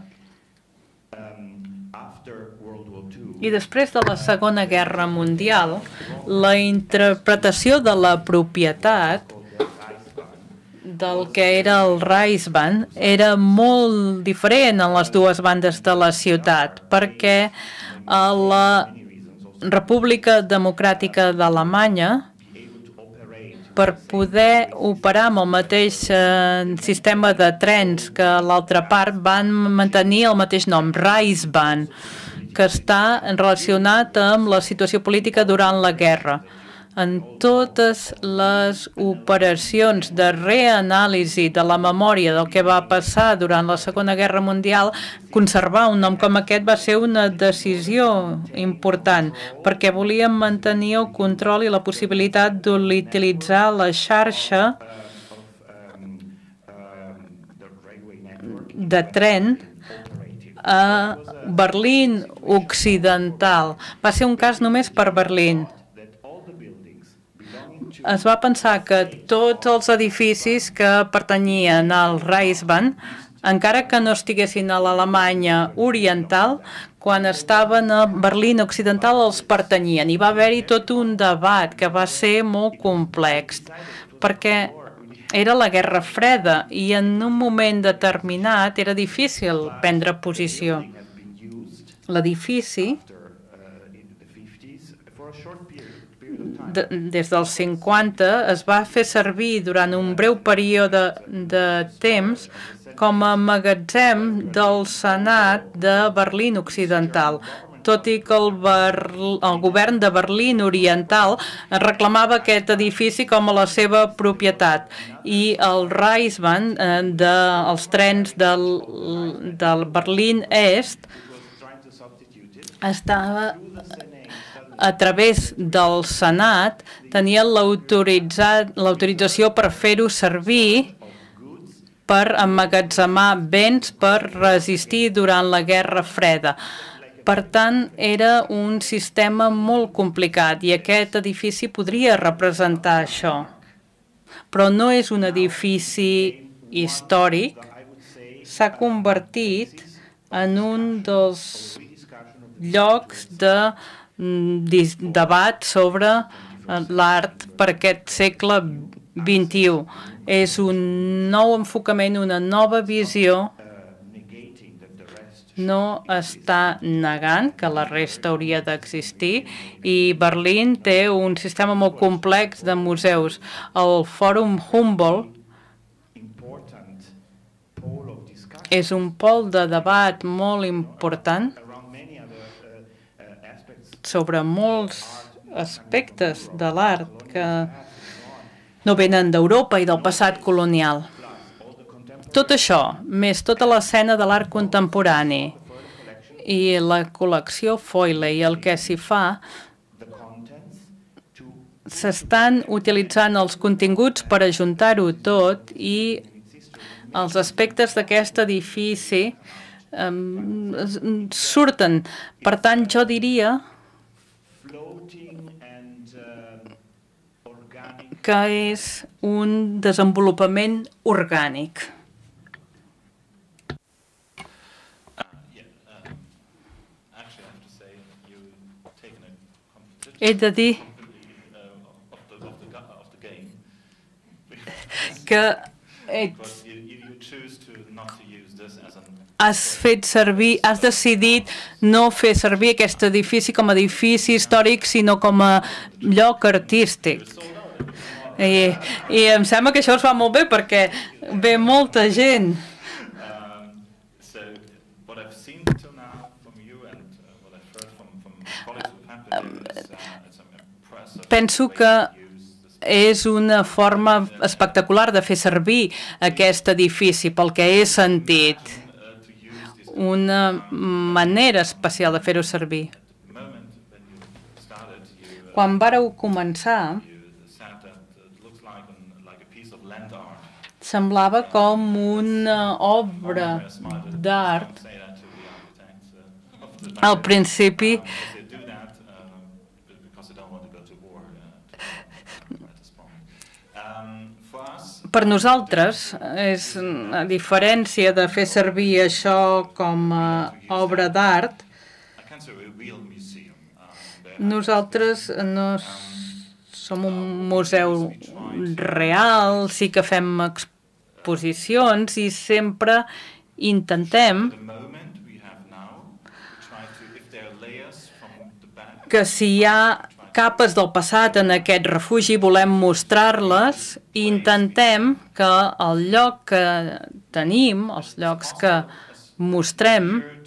i després de la Segona Guerra Mundial, la interpretació de la propietat del que era el Reichsbahn era molt diferent en les dues bandes de la ciutat, perquè a la República Democràtica d'Alemanya, per poder operar amb el mateix eh, sistema de trens que l'altra part, van mantenir el mateix nom, Reichsbahn, que està relacionat amb la situació política durant la guerra. En totes les operacions de reanàlisi de la memòria del que va passar durant la Segona Guerra Mundial, conservar un nom com aquest va ser una decisió important, perquè volíem mantenir el control i la possibilitat d'utilitzar la xarxa de tren a Berlín Occidental. Va ser un cas només per Berlín. Es va pensar que tots els edificis que pertanyien al Reichsbahn, encara que no estiguessin a l'Alemanya Oriental, quan estaven a Berlín Occidental els pertanyien. I va haver-hi tot un debat que va ser molt complex, perquè era la Guerra Freda i en un moment determinat era difícil prendre posició. L'edifici, de, des dels cinquanta, es va fer servir durant un breu període de temps com a magatzem del Senat de Berlín Occidental, tot i que el, el govern de Berlín Oriental reclamava aquest edifici com a la seva propietat. I el Reichsbahn, eh, de, els trens del, del Berlín Est, estava a través del Senat, tenia l'autorització per fer-ho servir per emmagatzemar béns per resistir durant la Guerra Freda. Per tant, era un sistema molt complicat i aquest edifici podria representar això. Però no és un edifici històric, s'ha convertit en un dels llocs de debat sobre l'art per aquest segle vint-i-u. És un nou enfocament, una nova visió. No està negant que la resta hauria d'existir i Berlín té un sistema molt complex de museus. El Fòrum Humboldt és un pol de debat molt important sobre molts aspectes de l'art que no venen d'Europa i del passat colonial. Tot això, més tota l'escena de l'art contemporani i la col·lecció Foyle i el que s'hi fa, s'estan utilitzant els continguts per ajuntar-ho tot i els aspectes d'aquest edifici um, surten. Per tant, jo diria que és un desenvolupament orgànic. he de dir que ets has fet servir, has decidit no fer servir aquest edifici com a edifici històric, sinó com a lloc artístic. I, i em sembla que això us va molt bé perquè ve molta gent. Penso que és una forma espectacular de fer servir aquest edifici, pel que he sentit. Una manera especial de fer-ho servir. Quan vàreu començar, semblava com una obra d'art. Al principi, per nosaltres, és a diferència de fer servir això com a obra d'art, nosaltres no som un museu real, sí que fem exposicions i sempre intentem que si hi ha capes del passat en aquest refugi, volem mostrar-les i intentem que el lloc que tenim, els llocs que mostrem,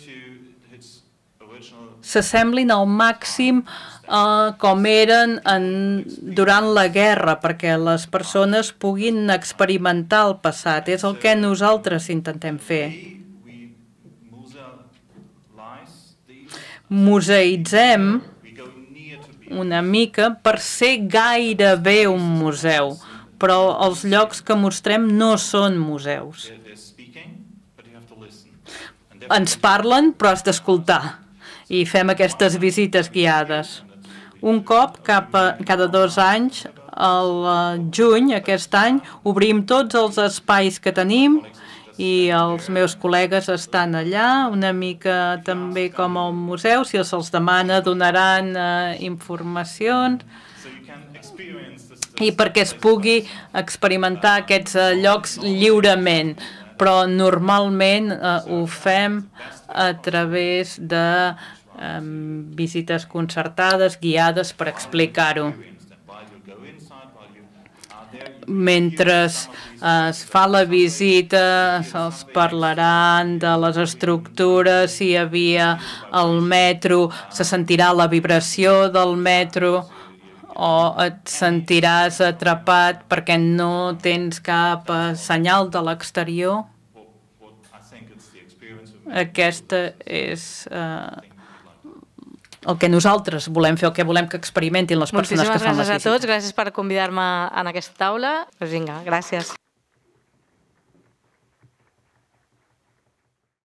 s'assemblin al màxim uh, com eren en, durant la guerra, perquè les persones puguin experimentar el passat. És el que nosaltres intentem fer. Museïtzem una mica per ser gairebé un museu, però els llocs que mostrem no són museus. Ens parlen, però has d'escoltar, i fem aquestes visites guiades. Un cop, cap a, cada dos anys, al juny, aquest any, obrim tots els espais que tenim i els meus col·legues estan allà, una mica també com al museu, si se'ls demana donaran eh, informacions i perquè es pugui experimentar aquests eh, llocs lliurement, però normalment eh, ho fem a través de eh, visites concertades, guiades per explicar-ho. Mentre es fa la visita, se'ls parlaran de les estructures, si hi havia el metro, se sentirà la vibració del metro, o et sentiràs atrapat perquè no tens cap senyal de l'exterior. Aquesta és eh, el que nosaltres volem fer, el que volem que experimentin les persones que fan les visites. Moltíssimes gràcies a tots, gràcies per convidar-me en aquesta taula. Pues vinga, gràcies.